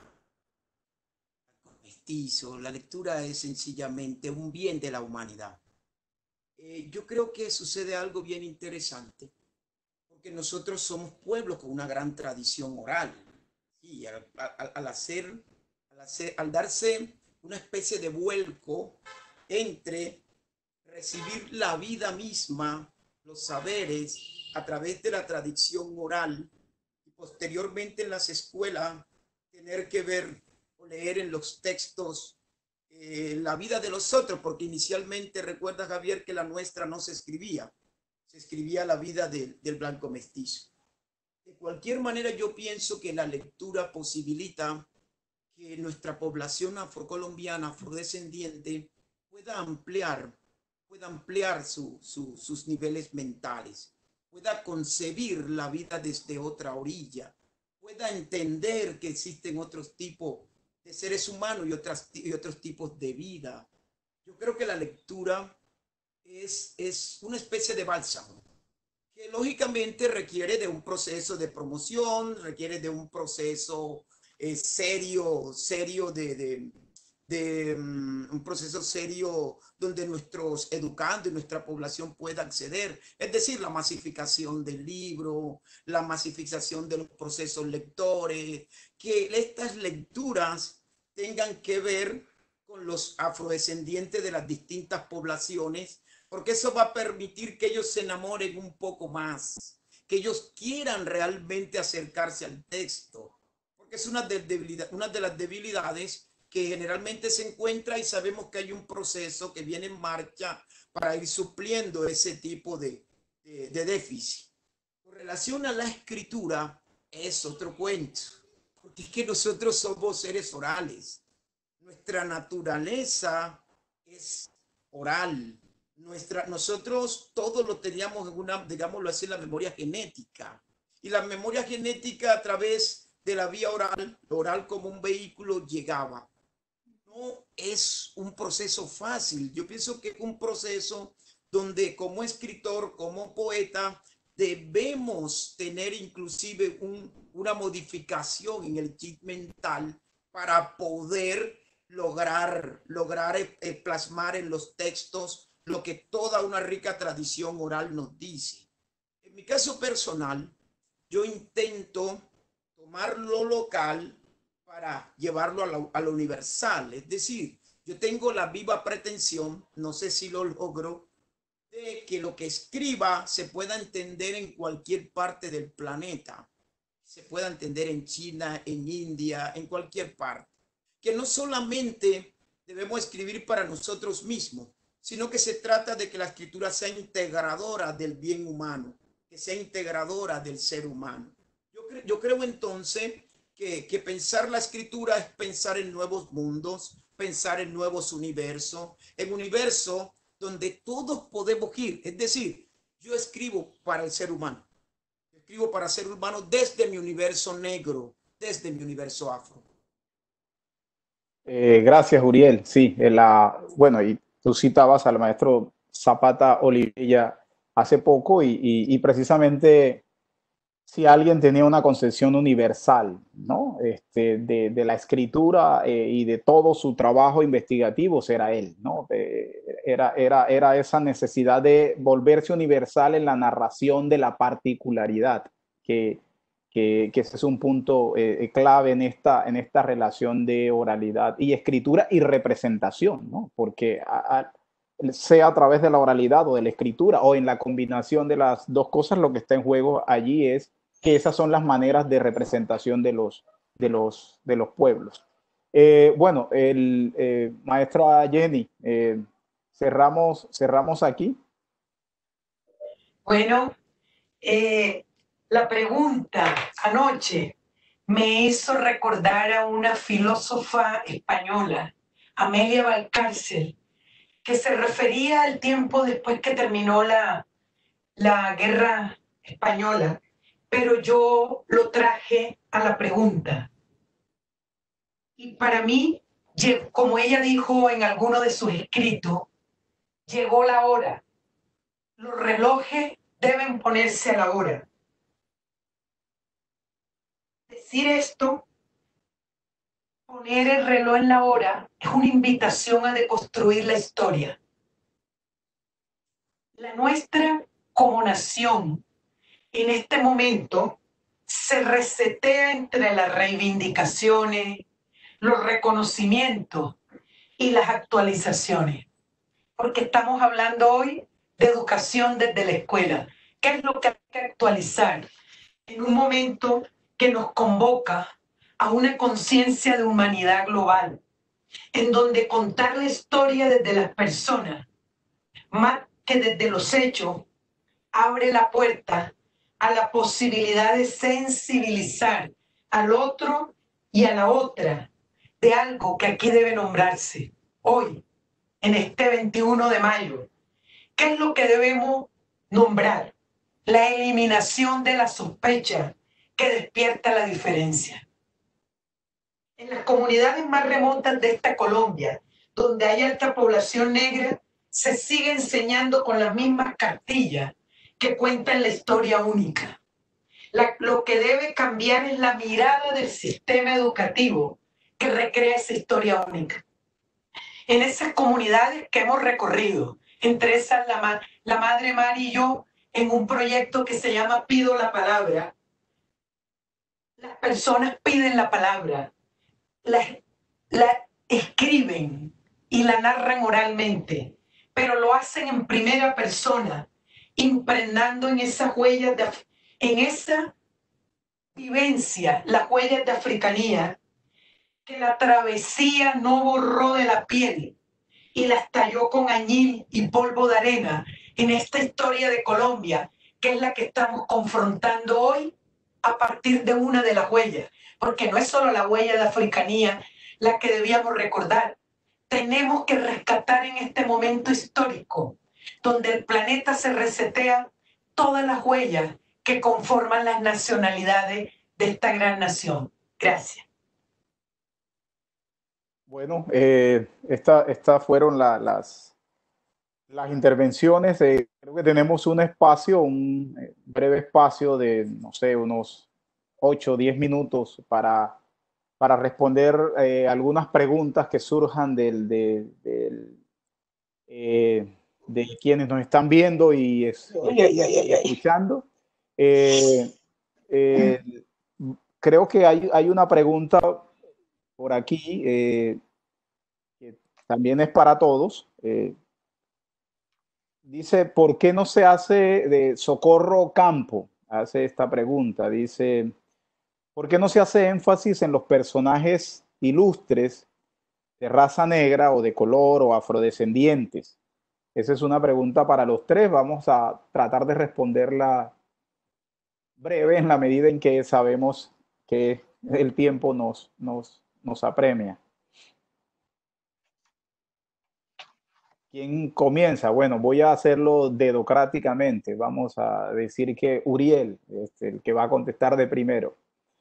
mestizo. La lectura es sencillamente un bien de la humanidad. Eh, yo creo que sucede algo bien interesante, porque nosotros somos pueblos con una gran tradición oral. Y al, al, al, hacer, al, hacer, al darse una especie de vuelco entre recibir la vida misma, los saberes, a través de la tradición oral, y posteriormente en las escuelas tener que ver o leer en los textos eh, la vida de los otros, porque inicialmente recuerda, Javier, que la nuestra no se escribía, se escribía la vida de, del blanco mestizo. De cualquier manera, yo pienso que la lectura posibilita que nuestra población afrocolombiana, afrodescendiente, pueda ampliar, pueda ampliar su, su, sus niveles mentales, pueda concebir la vida desde otra orilla, pueda entender que existen otros tipos de seres humanos y, otras, y otros tipos de vida. Yo creo que la lectura es, es una especie de bálsamo, que lógicamente requiere de un proceso de promoción, requiere de un proceso eh, serio, serio de, de, de um, un proceso serio donde nuestros educandos y nuestra población pueda acceder. Es decir, la masificación del libro, la masificación de los procesos lectores, que estas lecturas tengan que ver con los afrodescendientes de las distintas poblaciones, porque eso va a permitir que ellos se enamoren un poco más, que ellos quieran realmente acercarse al texto, porque es una de, debilidad, una de las debilidades que generalmente se encuentra, y sabemos que hay un proceso que viene en marcha para ir supliendo ese tipo de, de, de déficit. Con relación a la escritura, es otro cuento, porque es que nosotros somos seres orales. Nuestra naturaleza es oral. Nuestra, nosotros todo lo teníamos en una, digámoslo así, la memoria genética. Y la memoria genética a través de la vía oral, oral como un vehículo, llegaba. No es un proceso fácil. Yo pienso que es un proceso donde como escritor, como poeta, debemos tener inclusive un, una modificación en el chip mental para poder lograr, lograr eh, plasmar en los textos lo que toda una rica tradición oral nos dice. En mi caso personal, yo intento tomar lo local para llevarlo a lo, a lo universal. Es decir, yo tengo la viva pretensión, no sé si lo logro, de que lo que escriba se pueda entender en cualquier parte del planeta. Se pueda entender en China, en India, en cualquier parte. Que no solamente debemos escribir para nosotros mismos, sino que se trata de que la escritura sea integradora del bien humano, que sea integradora del ser humano. Yo, cre yo creo entonces que, que pensar la escritura es pensar en nuevos mundos, pensar en nuevos universos, en universos donde todos podemos ir. Es decir, yo escribo para el ser humano, escribo para el ser humano desde mi universo negro, desde mi universo afro. Eh, gracias, Uriel. Sí, la, bueno, y tú citabas al maestro Zapata Olivella hace poco y, y, y precisamente si alguien tenía una concepción universal, ¿no? Este, de, de la escritura eh, y de todo su trabajo investigativo, era él, ¿no? Eh, era, era, era esa necesidad de volverse universal en la narración de la particularidad, que, que, que ese es un punto eh, clave en esta, en esta relación de oralidad y escritura y representación, ¿no? Porque a, a, sea a través de la oralidad o de la escritura o en la combinación de las dos cosas, lo que está en juego allí es que esas son las maneras de representación de los, de los, de los pueblos. Eh, bueno, el, eh, maestra Jenny, eh, cerramos, cerramos aquí. Bueno, eh, la pregunta anoche me hizo recordar a una filósofa española, Amelia Valcárcel, que se refería al tiempo después que terminó la, la guerra española, pero yo lo traje a la pregunta. Y para mí, como ella dijo en alguno de sus escritos, llegó la hora. Los relojes deben ponerse a la hora. Decir esto, poner el reloj en la hora, es una invitación a deconstruir la historia. La nuestra como nación, en este momento, se resetea entre las reivindicaciones, los reconocimientos y las actualizaciones. Porque estamos hablando hoy de educación desde la escuela. ¿Qué es lo que hay que actualizar? En un momento que nos convoca a una conciencia de humanidad global, en donde contar la historia desde las personas, más que desde los hechos, abre la puerta a la posibilidad de sensibilizar al otro y a la otra de algo que aquí debe nombrarse hoy, en este veintiuno de mayo. ¿Qué es lo que debemos nombrar? La eliminación de la sospecha que despierta la diferencia. En las comunidades más remotas de esta Colombia, donde hay alta población negra, se sigue enseñando con las mismas cartillas que cuentan la historia única. La, lo que debe cambiar es la mirada del sistema educativo que recrea esa historia única. En esas comunidades que hemos recorrido, entre esas la, la Madre Mari y yo, en un proyecto que se llama Pido la Palabra, las personas piden la palabra, la, la escriben y la narran oralmente, pero lo hacen en primera persona, impregnando en esas huellas, de, en esa vivencia, las huellas de africanía, que la travesía no borró de la piel y las talló con añil y polvo de arena en esta historia de Colombia, que es la que estamos confrontando hoy a partir de una de las huellas, porque no es solo la huella de africanía la que debíamos recordar. Tenemos que rescatar en este momento histórico, donde el planeta se resetea, todas las huellas que conforman las nacionalidades de esta gran nación. Gracias. Bueno, eh, estas esta fueron la, las, las intervenciones. Eh, creo que tenemos un espacio, un breve espacio de, no sé, unos ocho o diez minutos para, para responder eh, algunas preguntas que surjan del, de, del, eh, de quienes nos están viendo y es, ay, ay, ay, escuchando. Eh, eh, creo que hay, hay una pregunta por aquí, eh, que también es para todos. Eh, dice, ¿por qué no se hace de Socorro Campo? Hace esta pregunta, dice, ¿por qué no se hace énfasis en los personajes ilustres de raza negra o de color o afrodescendientes? Esa es una pregunta para los tres. Vamos a tratar de responderla breve en la medida en que sabemos que el tiempo nos, nos, nos apremia. ¿Quién comienza? Bueno, voy a hacerlo dedocráticamente. Vamos a decir que Uriel es el que va a contestar de primero.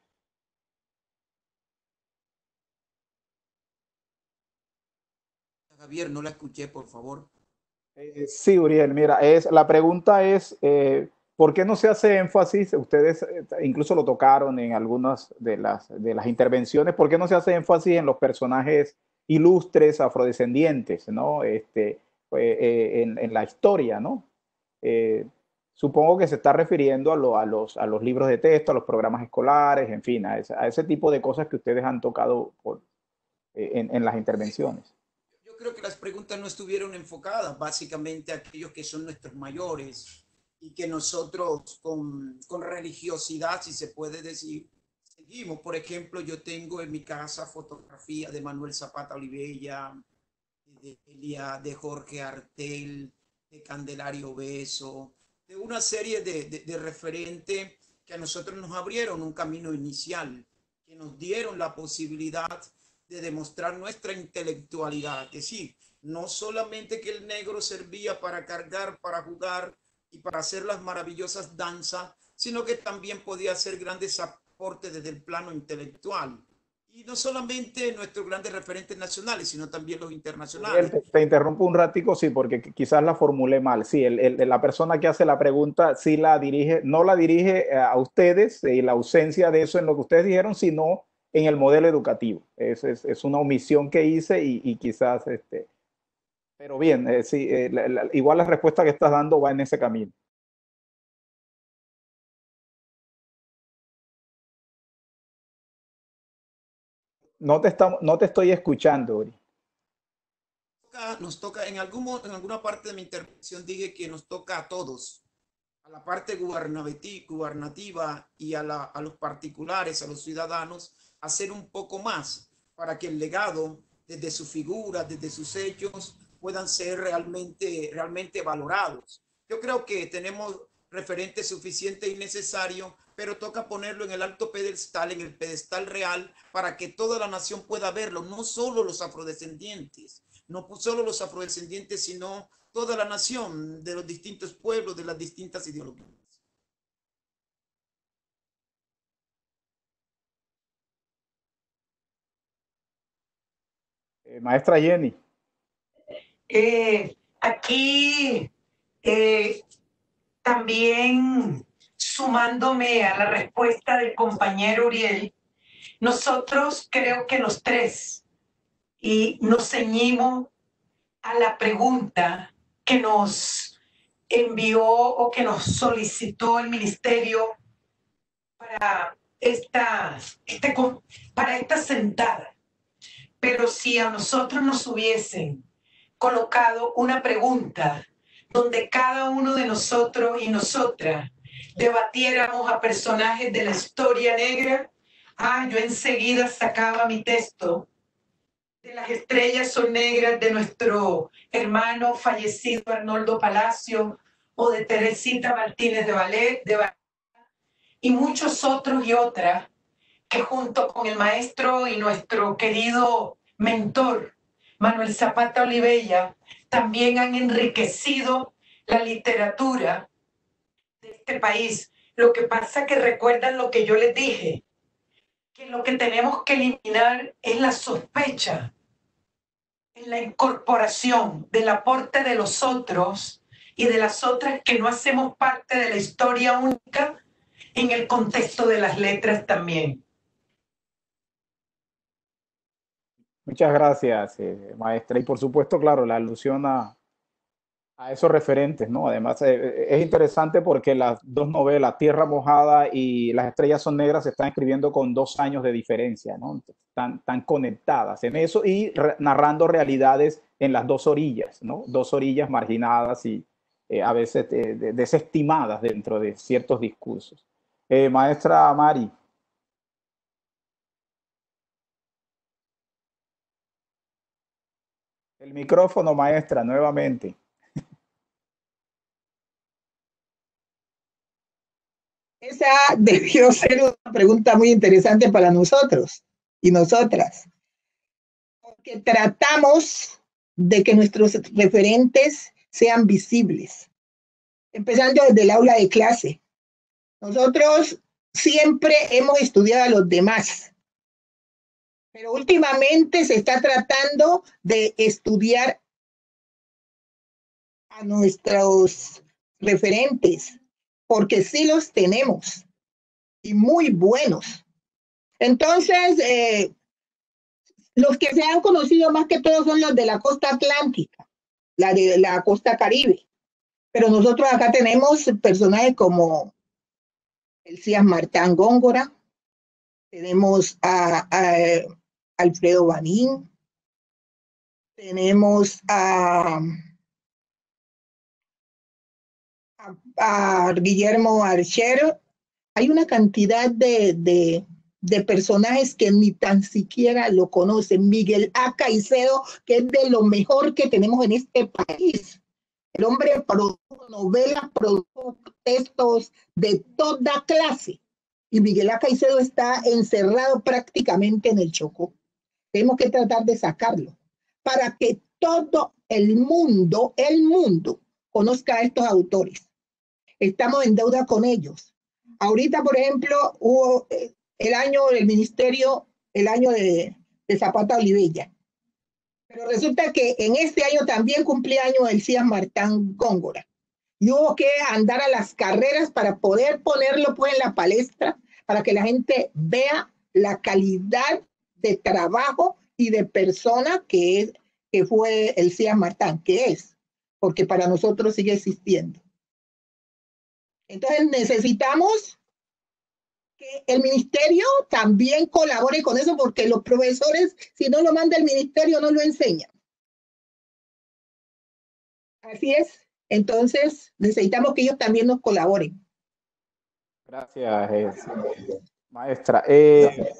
Javier, no la escuché, por favor. Eh, sí, Uriel, mira, es, la pregunta es, eh, ¿por qué no se hace énfasis? Ustedes eh, incluso lo tocaron en algunas de las, de las intervenciones. ¿Por qué no se hace énfasis en los personajes ilustres afrodescendientes, ¿no? Este, eh, en, en la historia, ¿no? Eh, supongo que se está refiriendo a, lo, a, los, a los libros de texto, a los programas escolares, en fin, a ese, a ese tipo de cosas que ustedes han tocado por, eh, en, en las intervenciones. Yo creo que las preguntas no estuvieron enfocadas básicamente a aquellos que son nuestros mayores y que nosotros con, con religiosidad, si se puede decir, seguimos. Por ejemplo, yo tengo en mi casa fotografía de Manuel Zapata Olivella, de Elia, de Jorge Artel, de Candelario Beso, de una serie de, de, de referentes que a nosotros nos abrieron un camino inicial, que nos dieron la posibilidad de demostrar nuestra intelectualidad. Es decir, no solamente que el negro servía para cargar, para jugar y para hacer las maravillosas danzas, sino que también podía hacer grandes aportes desde el plano intelectual. Y no solamente nuestros grandes referentes nacionales, sino también los internacionales. Te, te interrumpo un ratico, sí, porque quizás la formulé mal. Sí, el, el, la persona que hace la pregunta sí la dirige, no la dirige a ustedes y la ausencia de eso en lo que ustedes dijeron, sino en el modelo educativo. Es, es, es una omisión que hice y, y quizás, este, pero bien, eh, sí, eh, la, la, igual la respuesta que estás dando va en ese camino. No te, estamos, no te estoy escuchando, Uri. Nos toca, en, algún, en alguna parte de mi intervención dije que nos toca a todos, a la parte gubernativa y a, la, a los particulares, a los ciudadanos, hacer un poco más para que el legado, desde su figura, desde sus hechos, puedan ser realmente, realmente valorados. Yo creo que tenemos referentes suficientes y necesarios, pero toca ponerlo en el alto pedestal, en el pedestal real, para que toda la nación pueda verlo, no solo los afrodescendientes, no solo los afrodescendientes, sino toda la nación, de los distintos pueblos, de las distintas ideologías. Eh, maestra Jenny. Eh, aquí eh, también sumándome a la respuesta del compañero Uriel, nosotros creo que los tres y nos ceñimos a la pregunta que nos envió o que nos solicitó el ministerio para esta, este, para esta sentada. Pero si a nosotros nos hubiesen colocado una pregunta donde cada uno de nosotros y nosotras debatiéramos a personajes de la historia negra, ah, yo enseguida sacaba mi texto de Las estrellas son negras de nuestro hermano fallecido Arnoldo Palacio o de Teresita Martínez de Ballet, de Ballet y muchos otros y otras que junto con el maestro y nuestro querido mentor Manuel Zapata Olivella también han enriquecido la literatura de este país. Lo que pasa es que recuerdan lo que yo les dije, que lo que tenemos que eliminar es la sospecha en la incorporación del aporte de los otros y de las otras que no hacemos parte de la historia única en el contexto de las letras también. Muchas gracias, eh, maestra. Y por supuesto, claro, la alusión a, a esos referentes, ¿no? Además, eh, es interesante porque las dos novelas, Tierra Mojada y Las estrellas son negras, se están escribiendo con dos años de diferencia, ¿no? Están, están conectadas en eso y re, narrando realidades en las dos orillas, ¿no? Dos orillas marginadas y eh, a veces eh, de, desestimadas dentro de ciertos discursos. Eh, maestra Mari. El micrófono, maestra, nuevamente. Esa debió ser una pregunta muy interesante para nosotros y nosotras, porque tratamos de que nuestros referentes sean visibles, empezando desde el aula de clase. Nosotros siempre hemos estudiado a los demás, pero últimamente se está tratando de estudiar a nuestros referentes, porque sí los tenemos y muy buenos. Entonces, eh, los que se han conocido más que todo son los de la costa atlántica, la de la costa caribe. Pero nosotros acá tenemos personajes como Elías Martán Góngora, tenemos a, a Alfredo Banín, tenemos a, a, a Guillermo Archero. Hay una cantidad de, de, de personajes que ni tan siquiera lo conocen. Miguel A. Caicedo, que es de lo mejor que tenemos en este país. El hombre produjo novelas, produjo textos de toda clase. Y Miguel A. Caicedo está encerrado prácticamente en el Chocó. Tenemos que tratar de sacarlo para que todo el mundo, el mundo, conozca a estos autores. Estamos en deuda con ellos. Ahorita, por ejemplo, hubo el año del ministerio, el año de, de Zapata Olivella. Pero resulta que en este año también cumplía año Elías Martán Góngora. Y hubo que andar a las carreras para poder ponerlo pues en la palestra, para que la gente vea la calidad de trabajo y de persona que, es, que fue Elías Martán, que es, porque para nosotros sigue existiendo. Entonces necesitamos que el ministerio también colabore con eso, porque los profesores, si no lo manda el ministerio, no lo enseñan. Así es. Entonces, necesitamos que ellos también nos colaboren. Gracias, eh, maestra. Eh,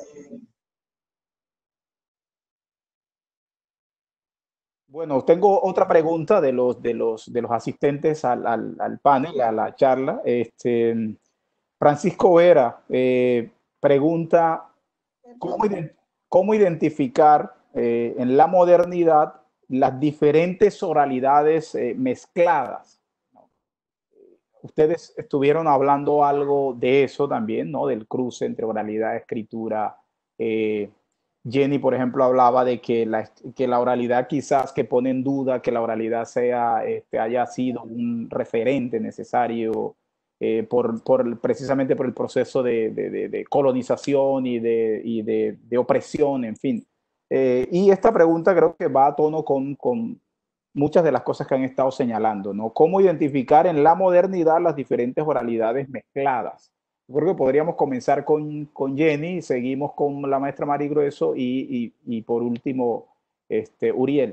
bueno, tengo otra pregunta de los, de los, de los asistentes al, al, al panel, a la charla. Este, Francisco Vera eh, pregunta, ¿cómo, ident- cómo identificar eh, en la modernidad las diferentes oralidades eh, mezcladas? Ustedes estuvieron hablando algo de eso también, ¿no? Del cruce entre oralidad, escritura. Eh, Jenny, por ejemplo, hablaba de que la, que la oralidad quizás que pone en duda que la oralidad sea, este, haya sido un referente necesario eh, por, por, precisamente por el proceso de, de, de, de colonización y, de, y de, de, opresión, en fin. Eh, y esta pregunta creo que va a tono con, con muchas de las cosas que han estado señalando, ¿no? Cómo identificar en la modernidad las diferentes oralidades mezcladas. Yo creo que podríamos comenzar con, con Jenny, seguimos con la maestra Mari Grueso y, y, y por último, este, Uriel.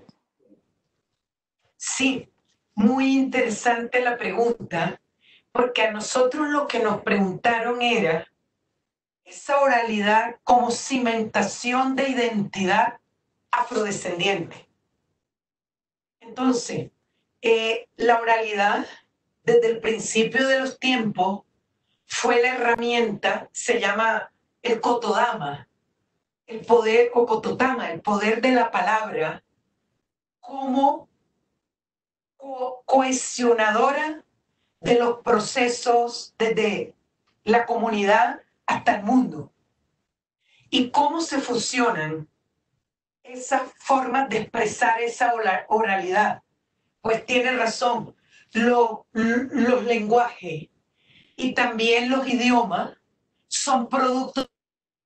Sí, muy interesante la pregunta, porque a nosotros lo que nos preguntaron era esa oralidad como cimentación de identidad afrodescendiente. Entonces, eh, la oralidad, desde el principio de los tiempos, fue la herramienta, se llama el Kotodama, el poder, o Kototama, el poder de la palabra, como co cohesionadora de los procesos desde la comunidad hasta el mundo. Y cómo se fusionan esas formas de expresar esa oralidad. Pues tiene razón, lo, los lenguajes y también los idiomas son productos de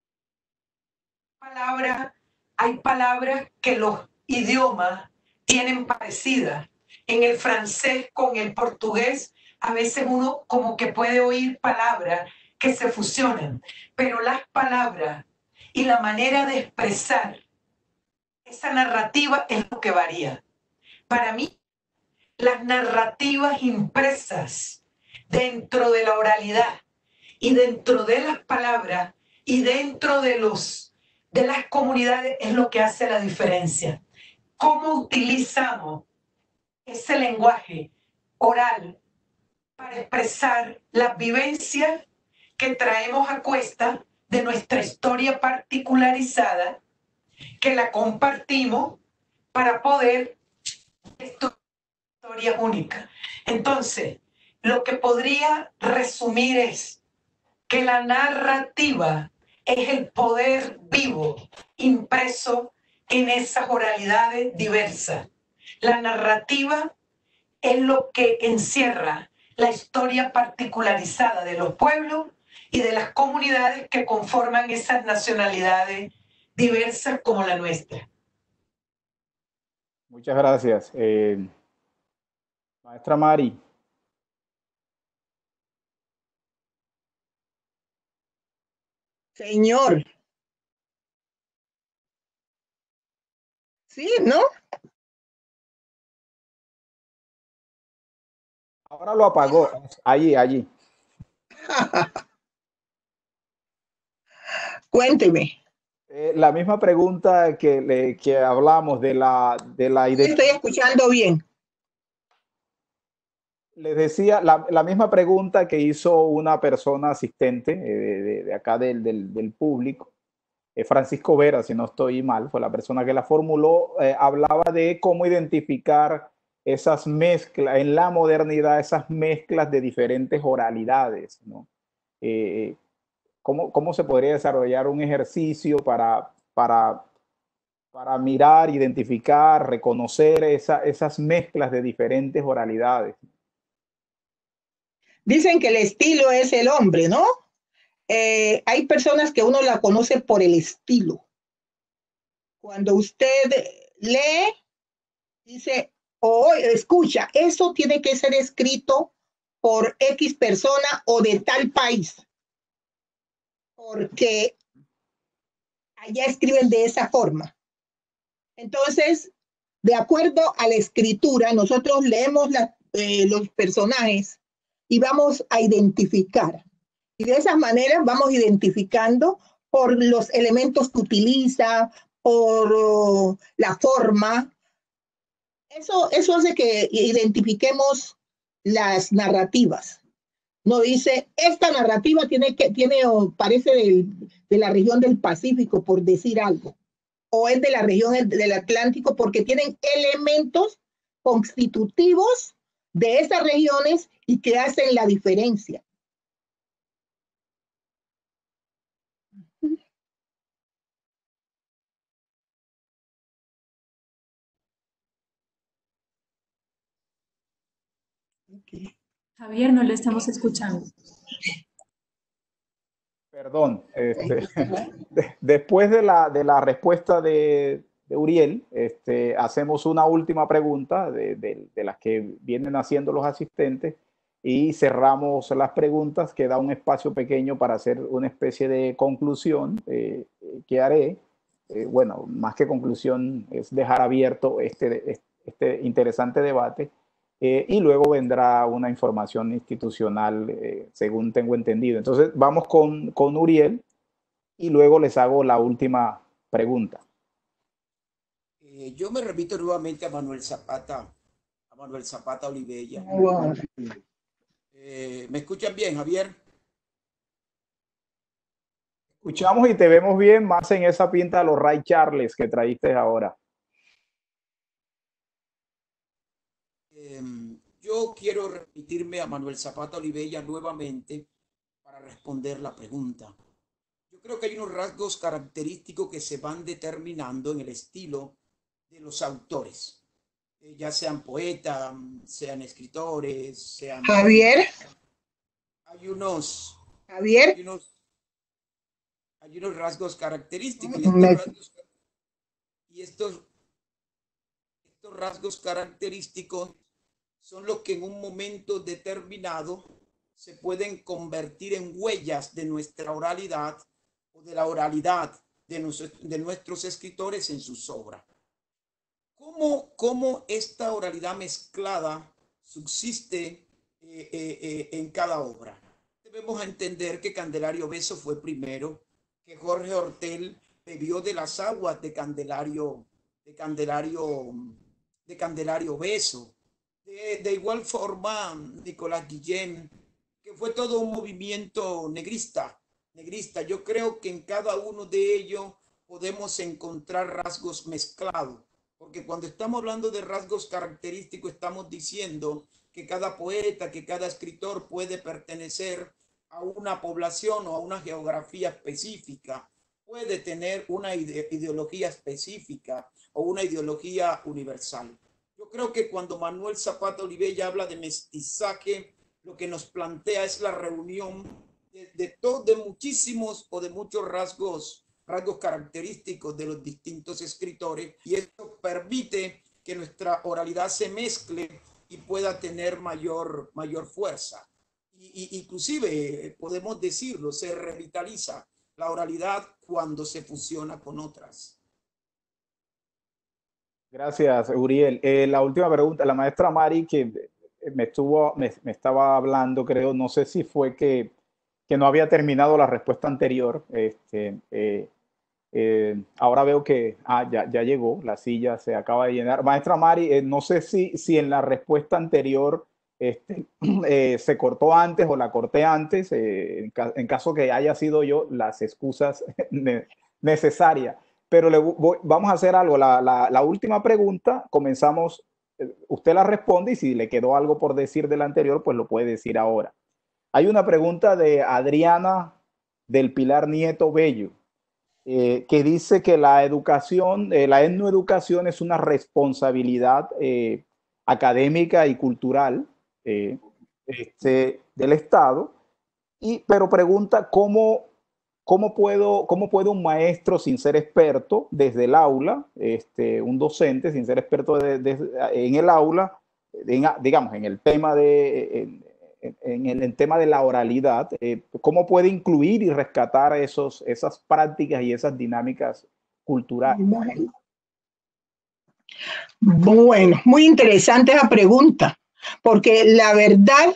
palabras. Hay palabras que los idiomas tienen parecidas. En el francés con el portugués, a veces uno como que puede oír palabras que se fusionan, pero las palabras y la manera de expresar esa narrativa es lo que varía. Para mí, las narrativas impresas dentro de la oralidad y dentro de las palabras y dentro de, los, de las comunidades es lo que hace la diferencia. ¿Cómo utilizamos ese lenguaje oral para expresar las vivencias que traemos a cuesta de nuestra historia particularizada, que la compartimos para poder estudiar historias únicas? Entonces, lo que podría resumir es que la narrativa es el poder vivo impreso en esas oralidades diversas. La narrativa es lo que encierra la historia particularizada de los pueblos y de las comunidades que conforman esas nacionalidades diversas como la nuestra. Muchas gracias. Eh, maestra Mari. Señor. Sí, ¿no? Ahora lo apagó. Allí, allí. Cuénteme. Eh, la misma pregunta que, le, que hablamos de la, de la identidad. Estoy escuchando bien. Les decía, la, la misma pregunta que hizo una persona asistente eh, de, de, acá del, del, del público, eh, Francisco Vera, si no estoy mal, fue la persona que la formuló, eh, hablaba de cómo identificar esas mezclas, en la modernidad, esas mezclas de diferentes oralidades, ¿no? Eh, ¿cómo, ¿Cómo se podría desarrollar un ejercicio para, para, para mirar, identificar, reconocer esa, esas mezclas de diferentes oralidades? Dicen que el estilo es el hombre, ¿no? Eh, hay personas que uno la conoce por el estilo. Cuando usted lee, dice o oh, escucha, eso tiene que ser escrito por X persona o de tal país, porque allá escriben de esa forma. Entonces, de acuerdo a la escritura, nosotros leemos la, eh, los personajes y vamos a identificar. Y de esa manera vamos identificando por los elementos que utiliza, por uh, la forma. Eso, eso hace que identifiquemos las narrativas. No dice, esta narrativa tiene que, tiene, o parece del, de la región del Pacífico, por decir algo, o es de la región del Atlántico, porque tienen elementos constitutivos de esas regiones y que hacen la diferencia. Okay. Javier, no lo estamos escuchando. Perdón, este, de, después de la, de la respuesta de, de Uriel, este, hacemos una última pregunta de, de, de las que vienen haciendo los asistentes y cerramos las preguntas. Queda un espacio pequeño para hacer una especie de conclusión eh, que haré. Eh, bueno, más que conclusión es dejar abierto este, este interesante debate. Eh, y luego vendrá una información institucional, eh, según tengo entendido. Entonces, vamos con, con Uriel y luego les hago la última pregunta. Eh, yo me repito nuevamente a Manuel Zapata, a Manuel Zapata Olivella. Wow. Eh, ¿Me escuchan bien, Javier? Escuchamos y te vemos bien, más en esa pinta de los Ray Charles que traíste ahora. Yo quiero remitirme a Manuel Zapata Olivella nuevamente para responder la pregunta. Yo creo que hay unos rasgos característicos que se van determinando en el estilo de los autores, eh, ya sean poetas, sean escritores, sean... Javier. Hay unos... Javier. Hay unos, hay unos rasgos característicos y estos, rasgos, y estos, estos rasgos característicos son los que en un momento determinado se pueden convertir en huellas de nuestra oralidad o de la oralidad de, nos, de nuestros escritores en sus obras. ¿Cómo, cómo esta oralidad mezclada subsiste eh, eh, eh, en cada obra? Debemos entender que Candelario Beso fue primero, que Jorge Ortel bebió de las aguas de Candelario, de Candelario, de Candelario Beso. De, de igual forma, Nicolás Guillén, que fue todo un movimiento negrista, negrista. Yo creo que en cada uno de ellos podemos encontrar rasgos mezclados, porque cuando estamos hablando de rasgos característicos, estamos diciendo que cada poeta, que cada escritor puede pertenecer a una población o a una geografía específica, puede tener una ide- ideología específica o una ideología universal. Yo creo que cuando Manuel Zapata Olivella habla de mestizaje, lo que nos plantea es la reunión de, de, todo, de muchísimos o de muchos rasgos, rasgos característicos de los distintos escritores, y esto permite que nuestra oralidad se mezcle y pueda tener mayor, mayor fuerza. Y, y, inclusive, podemos decirlo, se revitaliza la oralidad cuando se fusiona con otras. Gracias, Uriel. Eh, la última pregunta, la maestra Mari, que me, estuvo, me, me estaba hablando, creo, no sé si fue que, que no había terminado la respuesta anterior. Este, eh, eh, ahora veo que ah, ya, ya llegó, la silla se acaba de llenar. Maestra Mari, eh, no sé si, si en la respuesta anterior este, eh, se cortó antes o la corté antes. Eh, en, ca en caso que haya sido yo, las excusas necesarias. Pero le voy, vamos a hacer algo. La, la, la última pregunta, comenzamos, usted la responde y si le quedó algo por decir de la anterior, pues lo puede decir ahora. Hay una pregunta de Adriana del Pilar Nieto Bello, eh, que dice que la educación, eh, la etnoeducación es una responsabilidad eh, académica y cultural eh, este, del Estado, y, pero pregunta cómo ¿Cómo, puedo, ¿Cómo puede un maestro, sin ser experto desde el aula, este, un docente sin ser experto de, de, en el aula, en, digamos, en el tema de, en, en el, el tema de la oralidad, eh, cómo puede incluir y rescatar esos, esas prácticas y esas dinámicas culturales? Bueno, muy interesante la pregunta. porque la verdad,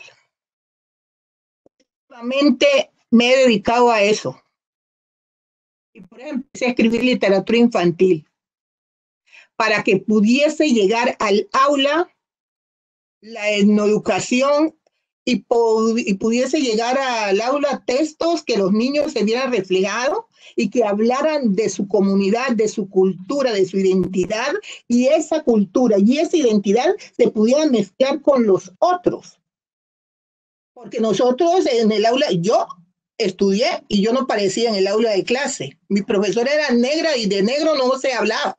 últimamente me he dedicado a eso. Y por ejemplo, empecé a escribir literatura infantil para que pudiese llegar al aula la etnoeducación y, y pudiese llegar al aula textos que los niños se vieran reflejados y que hablaran de su comunidad, de su cultura, de su identidad, y esa cultura y esa identidad se pudieran mezclar con los otros. Porque nosotros en el aula, yo estudié y yo no parecía en el aula de clase. Mi profesora era negra y de negro no se hablaba.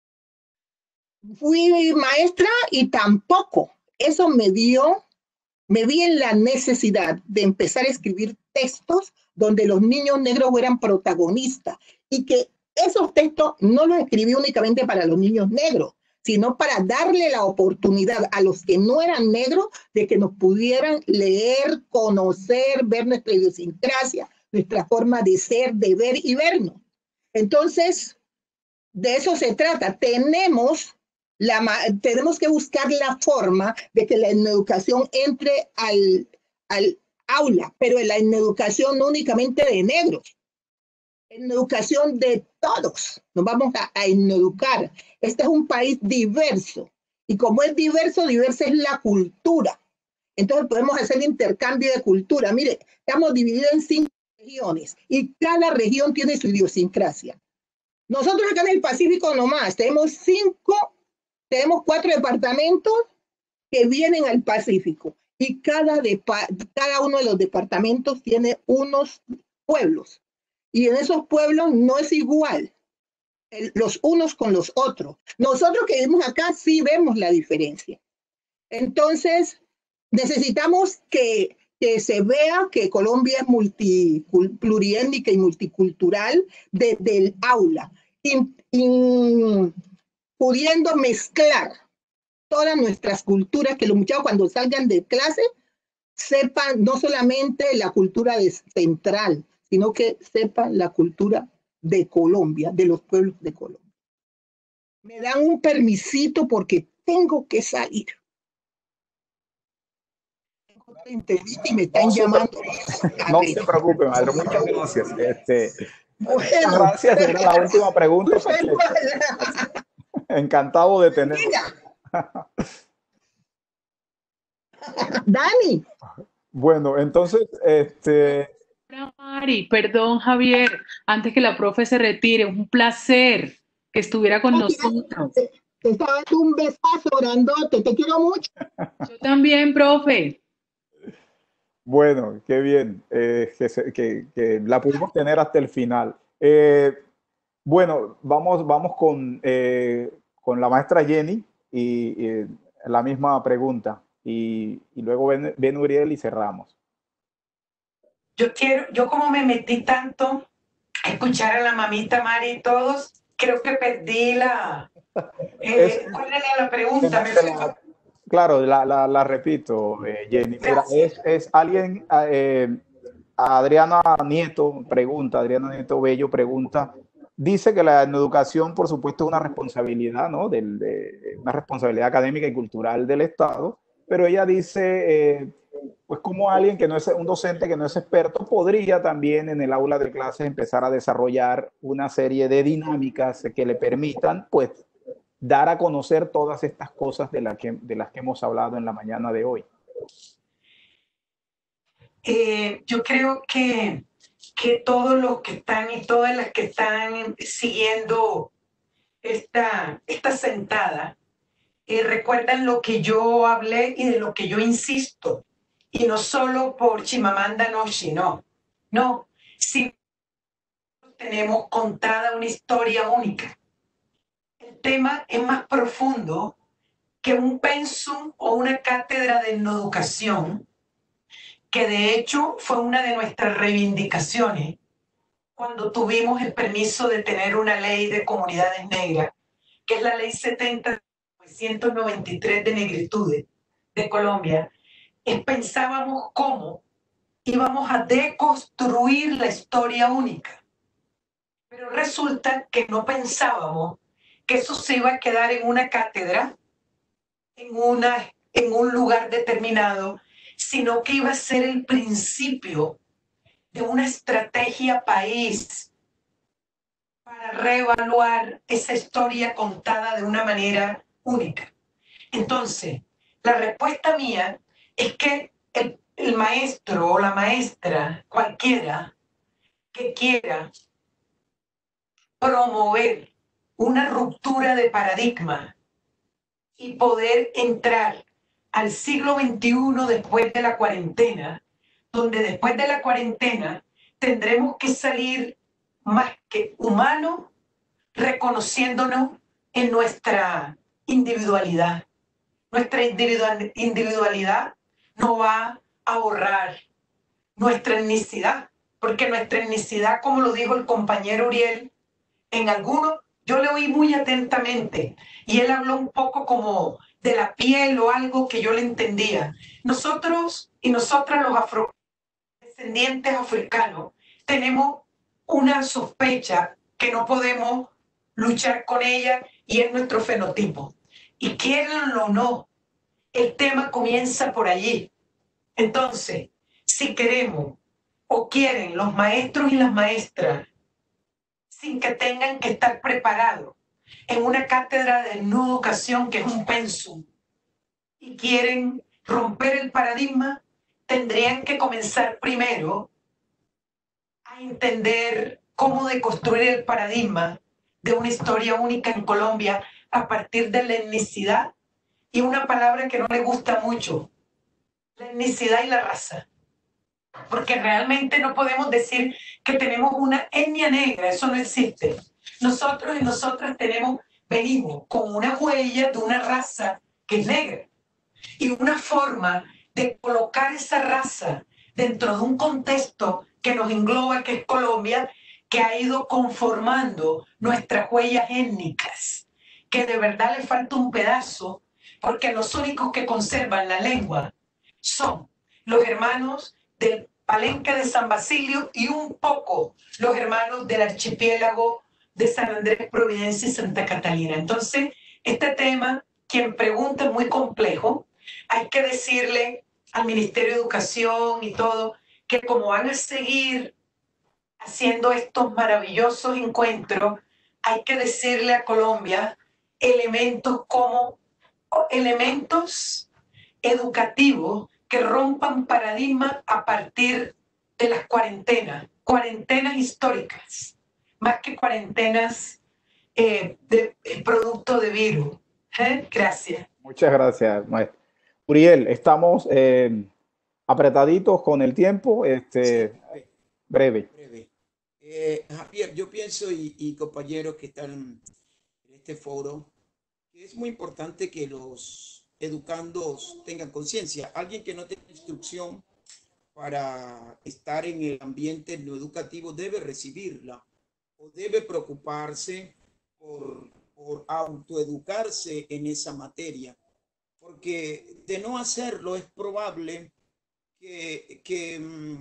Fui maestra y tampoco. Eso me dio, me vi en la necesidad de empezar a escribir textos donde los niños negros fueran protagonistas y que esos textos no los escribí únicamente para los niños negros, sino para darle la oportunidad a los que no eran negros de que nos pudieran leer, conocer, ver nuestra idiosincrasia, nuestra forma de ser, de ver y vernos. Entonces, de eso se trata. Tenemos, la, tenemos que buscar la forma de que la educación entre al, al aula, pero en la educación no únicamente de negros, en educación de todos. Nos vamos a, a educar. Este es un país diverso. Y como es diverso, diversa es la cultura. Entonces podemos hacer intercambio de cultura. Mire, estamos divididos en cinco regiones y cada región tiene su idiosincrasia. Nosotros acá en el Pacífico nomás tenemos cinco, tenemos cuatro departamentos que vienen al Pacífico y cada, de, cada uno de los departamentos tiene unos pueblos. Y en esos pueblos no es igual el, los unos con los otros. Nosotros que vivimos acá sí vemos la diferencia. Entonces, necesitamos que, que se vea que Colombia es multi, pluriétnica y multicultural desde el aula, in, in, pudiendo mezclar todas nuestras culturas, que los muchachos cuando salgan de clase sepan no solamente la cultura de, central, sino que sepan la cultura de Colombia, de los pueblos de Colombia. Me dan un permisito porque tengo que salir. Y me están no llamando. Se, no se preocupe, madre, muchas gracias. Este, bueno, muchas gracias, era la última pregunta. Encantado de tener. Dani. Bueno, entonces, este... Mari, perdón, Javier, antes que la profe se retire, un placer que estuviera con nosotros. Te, te estaba dando un besazo grandote, te quiero mucho. Yo también, profe. Bueno, qué bien, eh, que, se, que, que la pudimos tener hasta el final. Eh, bueno, vamos, vamos con, eh, con la maestra Jenny y, y la misma pregunta. Y, y luego ven, ven Uriel y cerramos. Yo quiero, yo como me metí tanto a escuchar a la mamita Mari y todos, creo que perdí la... Eh, es, ¿Cuál era la pregunta? La, la, claro, la, la, la repito, eh, Jenny. Mira, es, es alguien, eh, Adriana Nieto pregunta, Adriana Nieto Bello pregunta, dice que la educación, por supuesto, es una responsabilidad, ¿no? Del, de, una responsabilidad académica y cultural del Estado, pero ella dice... Eh, pues como alguien que no es un docente que no es experto podría también en el aula de clases empezar a desarrollar una serie de dinámicas que le permitan pues dar a conocer todas estas cosas de, la que, de las que hemos hablado en la mañana de hoy. Eh, yo creo que, que todos los que están y todas las que están siguiendo esta, esta sentada eh, recuerdan lo que yo hablé y de lo que yo insisto. Y no solo por Chimamanda Ngozi, no. No, sí tenemos contada una historia única. El tema es más profundo que un pensum o una cátedra de educación, que de hecho fue una de nuestras reivindicaciones cuando tuvimos el permiso de tener una ley de comunidades negras, que es la ley setenta de mil novecientos noventa y tres de negritudes de Colombia. Es, pensábamos cómo íbamos a deconstruir la historia única. Pero resulta que no pensábamos que eso se iba a quedar en una cátedra, en una en un lugar determinado, sino que iba a ser el principio de una estrategia país para reevaluar esa historia contada de una manera única. Entonces, la respuesta mía es que el, el maestro o la maestra, cualquiera que quiera promover una ruptura de paradigma y poder entrar al siglo veintiuno después de la cuarentena, donde después de la cuarentena tendremos que salir más que humanos, reconociéndonos en nuestra individualidad. Nuestra individual, individualidad no va a borrar nuestra etnicidad, porque nuestra etnicidad, como lo dijo el compañero Uriel, en algunos, yo le oí muy atentamente, y él habló un poco como de la piel o algo que yo le entendía. Nosotros y nosotras los afrodescendientes africanos tenemos una sospecha que no podemos luchar con ella, y es nuestro fenotipo. Y quieranlo o no, el tema comienza por allí. Entonces, si queremos o quieren los maestros y las maestras, sin que tengan que estar preparados en una cátedra de no educación, que es un pensum, y quieren romper el paradigma, tendrían que comenzar primero a entender cómo deconstruir el paradigma de una historia única en Colombia a partir de la etnicidad y una palabra que no le gusta mucho, la etnicidad y la raza. Porque realmente no podemos decir que tenemos una etnia negra, eso no existe. Nosotros y nosotras tenemos, venimos con una huella de una raza que es negra, y una forma de colocar esa raza dentro de un contexto que nos engloba, que es Colombia, que ha ido conformando nuestras huellas étnicas, que de verdad le falta un pedazo, porque los únicos que conservan la lengua son los hermanos del Palenque de San Basilio y un poco los hermanos del archipiélago de San Andrés, Providencia y Santa Catalina. Entonces, este tema, quien pregunta, es muy complejo. Hay que decirle al Ministerio de Educación y todo, que como van a seguir haciendo estos maravillosos encuentros, hay que decirle a Colombia elementos como elementos educativos que rompan paradigmas a partir de las cuarentenas, cuarentenas históricas, más que cuarentenas eh, de, de producto de virus. ¿Eh? Gracias. Muchas gracias, maestro. Uriel, estamos eh, apretaditos con el tiempo, este, Sí, breve. breve. Eh, Javier, yo pienso, y, y compañeros que están en este foro, que es muy importante que los educandos tengan conciencia. Alguien que no tenga instrucción para estar en el ambiente no educativo debe recibirla o debe preocuparse por, por autoeducarse en esa materia, porque de no hacerlo es probable que, que,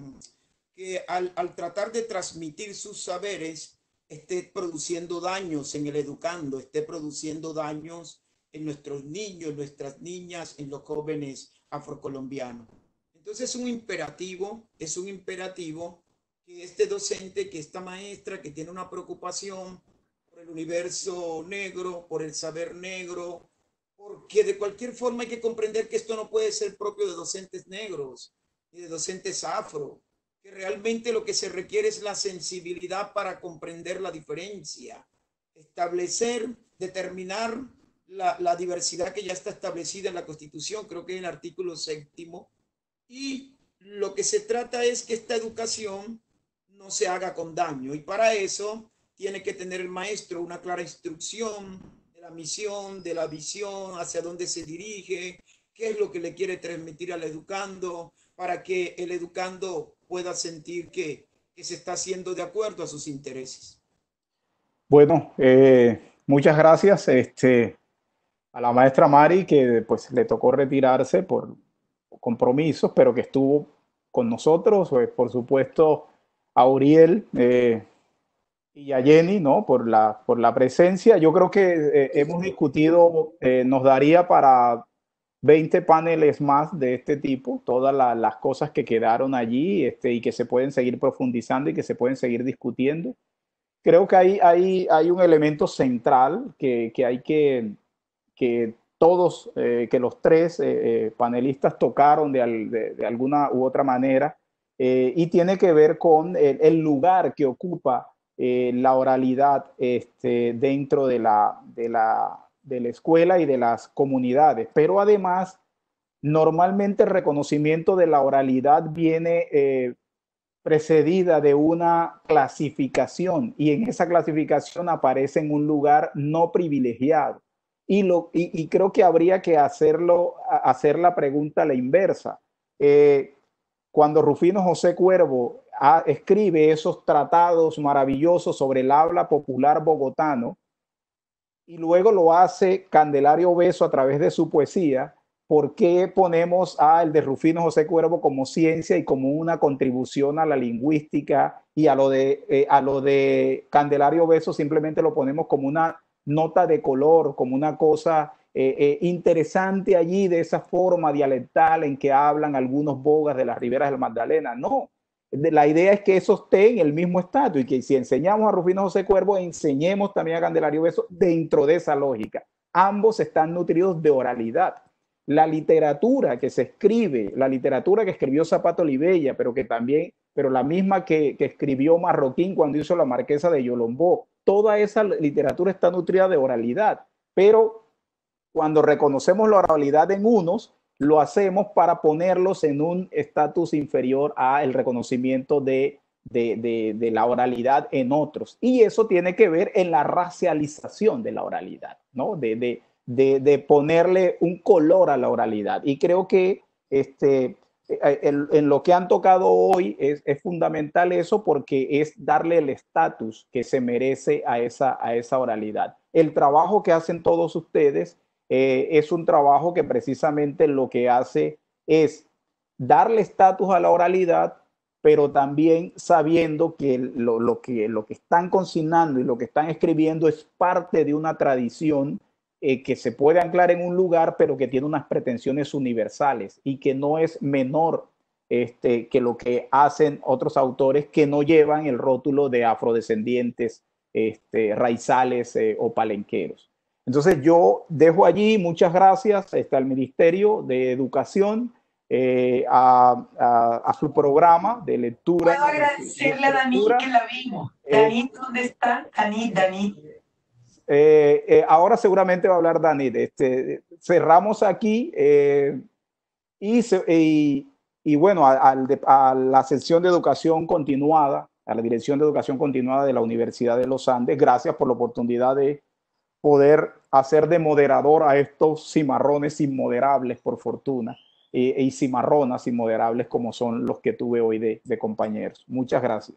que al, al tratar de transmitir sus saberes esté produciendo daños en el educando, esté produciendo daños en nuestros niños, nuestras niñas, en los jóvenes afrocolombianos. Entonces es un imperativo, es un imperativo que este docente, que esta maestra, que tiene una preocupación por el universo negro, por el saber negro, porque de cualquier forma hay que comprender que esto no puede ser propio de docentes negros ni de docentes afro, que realmente lo que se requiere es la sensibilidad para comprender la diferencia, establecer, determinar la, la diversidad que ya está establecida en la Constitución, creo que en el artículo séptimo, y lo que se trata es que esta educación no se haga con daño, y para eso tiene que tener el maestro una clara instrucción de la misión, de la visión, hacia dónde se dirige, qué es lo que le quiere transmitir al educando, para que el educando pueda sentir que, que se está haciendo de acuerdo a sus intereses. Bueno, eh, muchas gracias este, a la maestra Mari, que pues le tocó retirarse por compromisos, pero que estuvo con nosotros, pues, por supuesto a Uriel eh, y a Jenny, ¿no? Por la, por la presencia. Yo creo que eh, hemos discutido, eh, nos daría para veinte paneles más de este tipo, todas la, las cosas que quedaron allí este, y que se pueden seguir profundizando y que se pueden seguir discutiendo. Creo que hay, hay, hay un elemento central que, que hay que, que todos, eh, que los tres eh, eh, panelistas tocaron de, al, de, de, alguna u otra manera, eh, y tiene que ver con el, el lugar que ocupa eh, la oralidad este, dentro de la, de, la, de la escuela y de las comunidades. Pero además, normalmente el reconocimiento de la oralidad viene eh, precedida de una clasificación, y en esa clasificación aparece en un lugar no privilegiado. Y, lo, y, y creo que habría que hacerlo, hacer la pregunta a la inversa. Eh, cuando Rufino José Cuervo a, escribe esos tratados maravillosos sobre el habla popular bogotano, y luego lo hace Candelario Beso a través de su poesía, ¿por qué ponemos a el de Rufino José Cuervo como ciencia y como una contribución a la lingüística, y a lo de, eh, a lo de Candelario Beso simplemente lo ponemos como una nota de color, como una cosa eh, eh, interesante allí de esa forma dialectal en que hablan algunos bogas de las riberas del Magdalena? No, la idea es que eso esté en el mismo estatus, y que si enseñamos a Rufino José Cuervo, enseñemos también a Candelario Beso dentro de esa lógica. Ambos están nutridos de oralidad. La literatura que se escribe, la literatura que escribió Zapato Olivella, pero que también, pero la misma que, que escribió Marroquín cuando hizo La Marquesa de Yolombó, toda esa literatura está nutrida de oralidad, pero cuando reconocemos la oralidad en unos, lo hacemos para ponerlos en un estatus inferior al reconocimiento de, de, de, de la oralidad en otros. Y eso tiene que ver en la racialización de la oralidad, ¿no? De, de, de, de ponerle un color a la oralidad. Y creo que este, en, en lo que han tocado hoy es, es fundamental eso, porque es darle el estatus que se merece a esa, a esa oralidad. El trabajo que hacen todos ustedes Eh, es un trabajo que precisamente lo que hace es darle estatus a la oralidad, pero también sabiendo que lo, lo que lo que están consignando y lo que están escribiendo es parte de una tradición eh, que se puede anclar en un lugar, pero que tiene unas pretensiones universales y que no es menor este, que lo que hacen otros autores que no llevan el rótulo de afrodescendientes, este, raizales eh, o palenqueros. Entonces yo dejo allí, muchas gracias este, al Ministerio de Educación, eh, a, a, a su programa de lectura. Puedo agradecerle a Danit que la vimos. Danit, ¿dónde está? Danit, Danit. Eh, eh, ahora seguramente va a hablar Danit. Este, cerramos aquí eh, y, se, y, y bueno, a, a, a la sección de educación continuada, a la Dirección de Educación Continuada de la Universidad de los Andes, gracias por la oportunidad de poder hacer de moderador a estos cimarrones inmoderables, por fortuna, y, y cimarronas inmoderables como son los que tuve hoy de, de compañeros. Muchas gracias.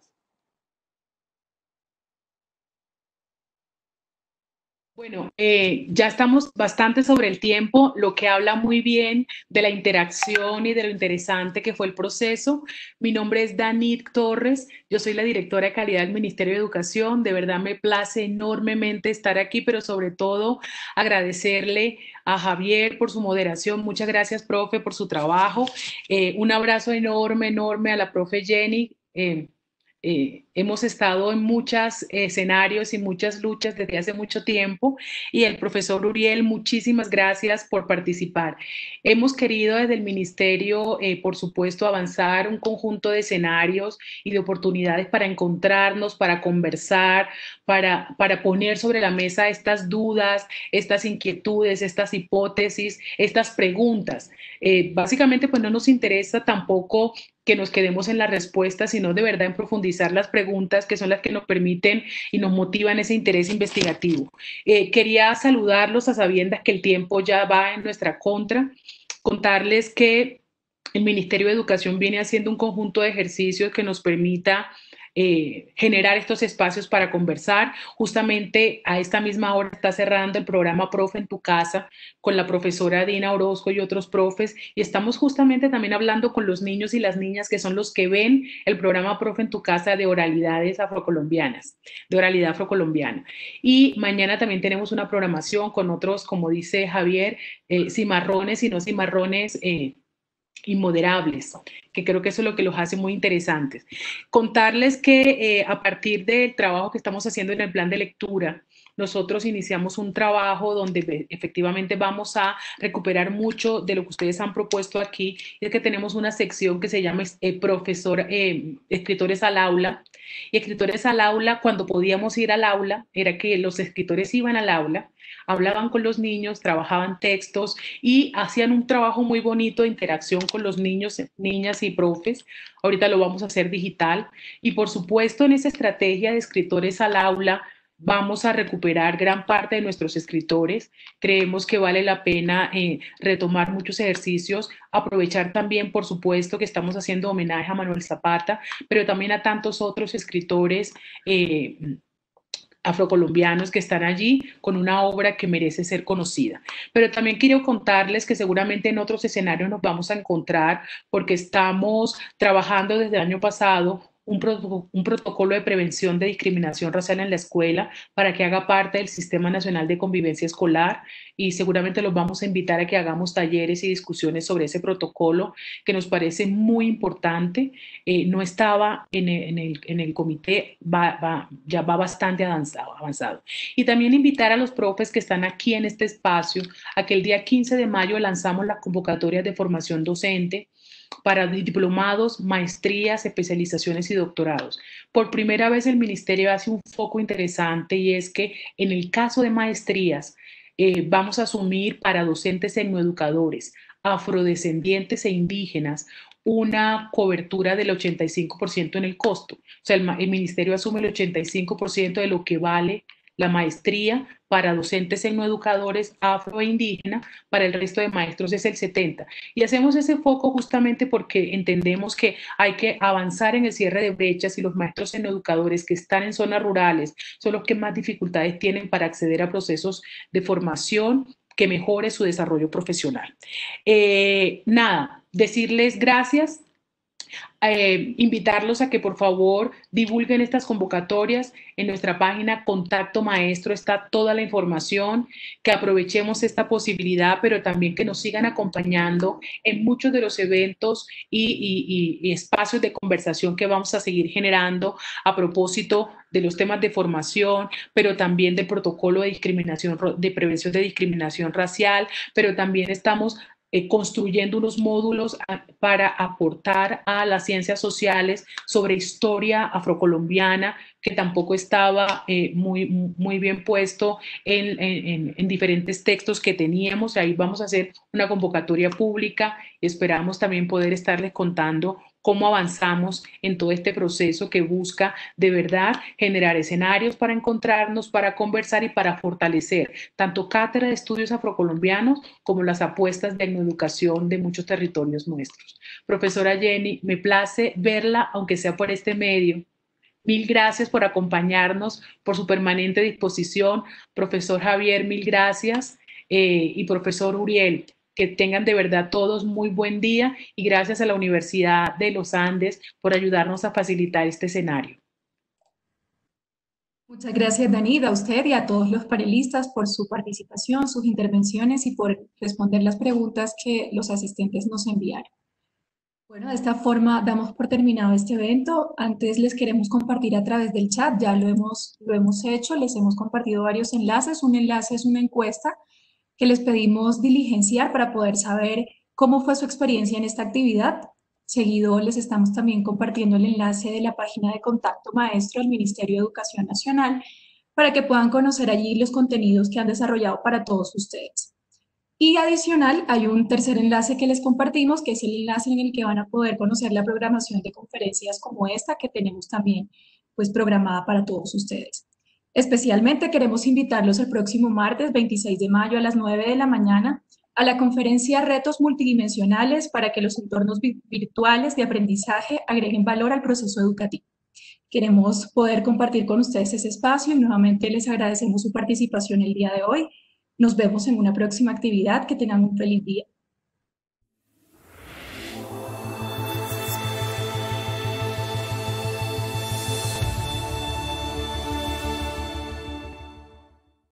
Bueno, eh, ya estamos bastante sobre el tiempo, lo que habla muy bien de la interacción y de lo interesante que fue el proceso. Mi nombre es Danit Torres, yo soy la directora de calidad del Ministerio de Educación. De verdad me place enormemente estar aquí, pero sobre todo agradecerle a Javier por su moderación. Muchas gracias, profe, por su trabajo. Eh, un abrazo enorme, enorme a la profe Jenny. Eh, Eh, hemos estado en muchos escenarios y muchas luchas desde hace mucho tiempo, y el profesor Uriel, muchísimas gracias por participar. Hemos querido desde el Ministerio, eh, por supuesto, avanzar un conjunto de escenarios y de oportunidades para encontrarnos, para conversar, para, para poner sobre la mesa estas dudas, estas inquietudes, estas hipótesis, estas preguntas. Eh, básicamente, pues no nos interesa tampoco que nos quedemos en la respuesta, sino de verdad en profundizar las preguntas, que son las que nos permiten y nos motivan ese interés investigativo. Eh, quería saludarlos a sabiendas que el tiempo ya va en nuestra contra, contarles que el Ministerio de Educación viene haciendo un conjunto de ejercicios que nos permita eh, generar estos espacios para conversar. Justamente a esta misma hora está cerrando el programa Profe en tu Casa con la profesora Dina Orozco y otros profes, y estamos justamente también hablando con los niños y las niñas que son los que ven el programa Profe en tu Casa de oralidades afrocolombianas, de oralidad afrocolombiana. Y mañana también tenemos una programación con otros, como dice Javier, eh, cimarrones y no cimarrones eh, inmoderables, que creo que eso es lo que los hace muy interesantes. Contarles que eh, a partir del trabajo que estamos haciendo en el plan de lectura, nosotros iniciamos un trabajo donde efectivamente vamos a recuperar mucho de lo que ustedes han propuesto aquí, y es que tenemos una sección que se llama eh, profesor, eh, escritores al aula, y escritores al aula, cuando podíamos ir al aula, era que los escritores iban al aula, hablaban con los niños, trabajaban textos y hacían un trabajo muy bonito de interacción con los niños, niñas y profes. Ahorita lo vamos a hacer digital, y por supuesto en esa estrategia de escritores al aula vamos a recuperar gran parte de nuestros escritores. Creemos que vale la pena eh, retomar muchos ejercicios, aprovechar también, por supuesto, que estamos haciendo homenaje a Manuel Zapata, pero también a tantos otros escritores eh, afrocolombianos que están allí con una obra que merece ser conocida. Pero también quiero contarles que seguramente en otros escenarios nos vamos a encontrar, porque estamos trabajando desde el año pasado Un, pro, un protocolo de prevención de discriminación racial en la escuela para que haga parte del Sistema Nacional de Convivencia Escolar, y seguramente los vamos a invitar a que hagamos talleres y discusiones sobre ese protocolo que nos parece muy importante. Eh, no estaba en el, en el, en el comité, va, va, ya va bastante avanzado, avanzado. Y también invitar a los profes que están aquí en este espacio a que el día quince de mayo lanzamos las convocatorias de formación docente para diplomados, maestrías, especializaciones y doctorados. Por primera vez el Ministerio hace un foco interesante, y es que en el caso de maestrías eh, vamos a asumir para docentes etnoeducadores, afrodescendientes e indígenas una cobertura del ochenta y cinco por ciento en el costo. O sea, el, el Ministerio asume el ochenta y cinco por ciento de lo que vale la maestría para docentes etnoeducadores afro e indígena, para el resto de maestros es el setenta por ciento. Y hacemos ese foco justamente porque entendemos que hay que avanzar en el cierre de brechas, y los maestros etnoeducadores que están en zonas rurales son los que más dificultades tienen para acceder a procesos de formación que mejore su desarrollo profesional. Eh, nada, decirles gracias. Eh, invitarlos a que por favor divulguen estas convocatorias. En nuestra página Contacto Maestro está toda la información, que aprovechemos esta posibilidad, pero también que nos sigan acompañando en muchos de los eventos y, y, y espacios de conversación que vamos a seguir generando a propósito de los temas de formación, pero también del protocolo de discriminación, de prevención de discriminación racial, pero también estamos Eh, construyendo unos módulos a, para aportar a las ciencias sociales sobre historia afrocolombiana, que tampoco estaba eh, muy, muy bien puesto en, en, en diferentes textos que teníamos. Ahí vamos a hacer una convocatoria pública y esperamos también poder estarles contando cómo avanzamos en todo este proceso que busca de verdad generar escenarios para encontrarnos, para conversar y para fortalecer tanto cátedra de estudios afrocolombianos como las apuestas de etnoeducación de muchos territorios nuestros. Profesora Jenny, me place verla, aunque sea por este medio. Mil gracias por acompañarnos, por su permanente disposición. Profesor Javier, mil gracias. Eh, y profesor Uriel, que tengan de verdad todos muy buen día, y gracias a la Universidad de los Andes por ayudarnos a facilitar este escenario. Muchas gracias, Danida, a usted y a todos los panelistas por su participación, sus intervenciones y por responder las preguntas que los asistentes nos enviaron. Bueno, de esta forma damos por terminado este evento. Antes les queremos compartir a través del chat, ya lo hemos, lo hemos hecho, les hemos compartido varios enlaces. Un enlace es una encuesta que les pedimos diligenciar para poder saber cómo fue su experiencia en esta actividad. Seguido les estamos también compartiendo el enlace de la página de Contacto Maestro del Ministerio de Educación Nacional para que puedan conocer allí los contenidos que han desarrollado para todos ustedes. Y adicional, hay un tercer enlace que les compartimos, que es el enlace en el que van a poder conocer la programación de conferencias como esta que tenemos también pues, programada para todos ustedes. Especialmente queremos invitarlos el próximo martes veintiséis de mayo a las nueve de la mañana a la conferencia Retos Multidimensionales para que los entornos virtuales de aprendizaje agreguen valor al proceso educativo, Queremos poder compartir con ustedes ese espacio y nuevamente les agradecemos su participación el día de hoy. Nos vemos en una próxima actividad. Que tengan un feliz día.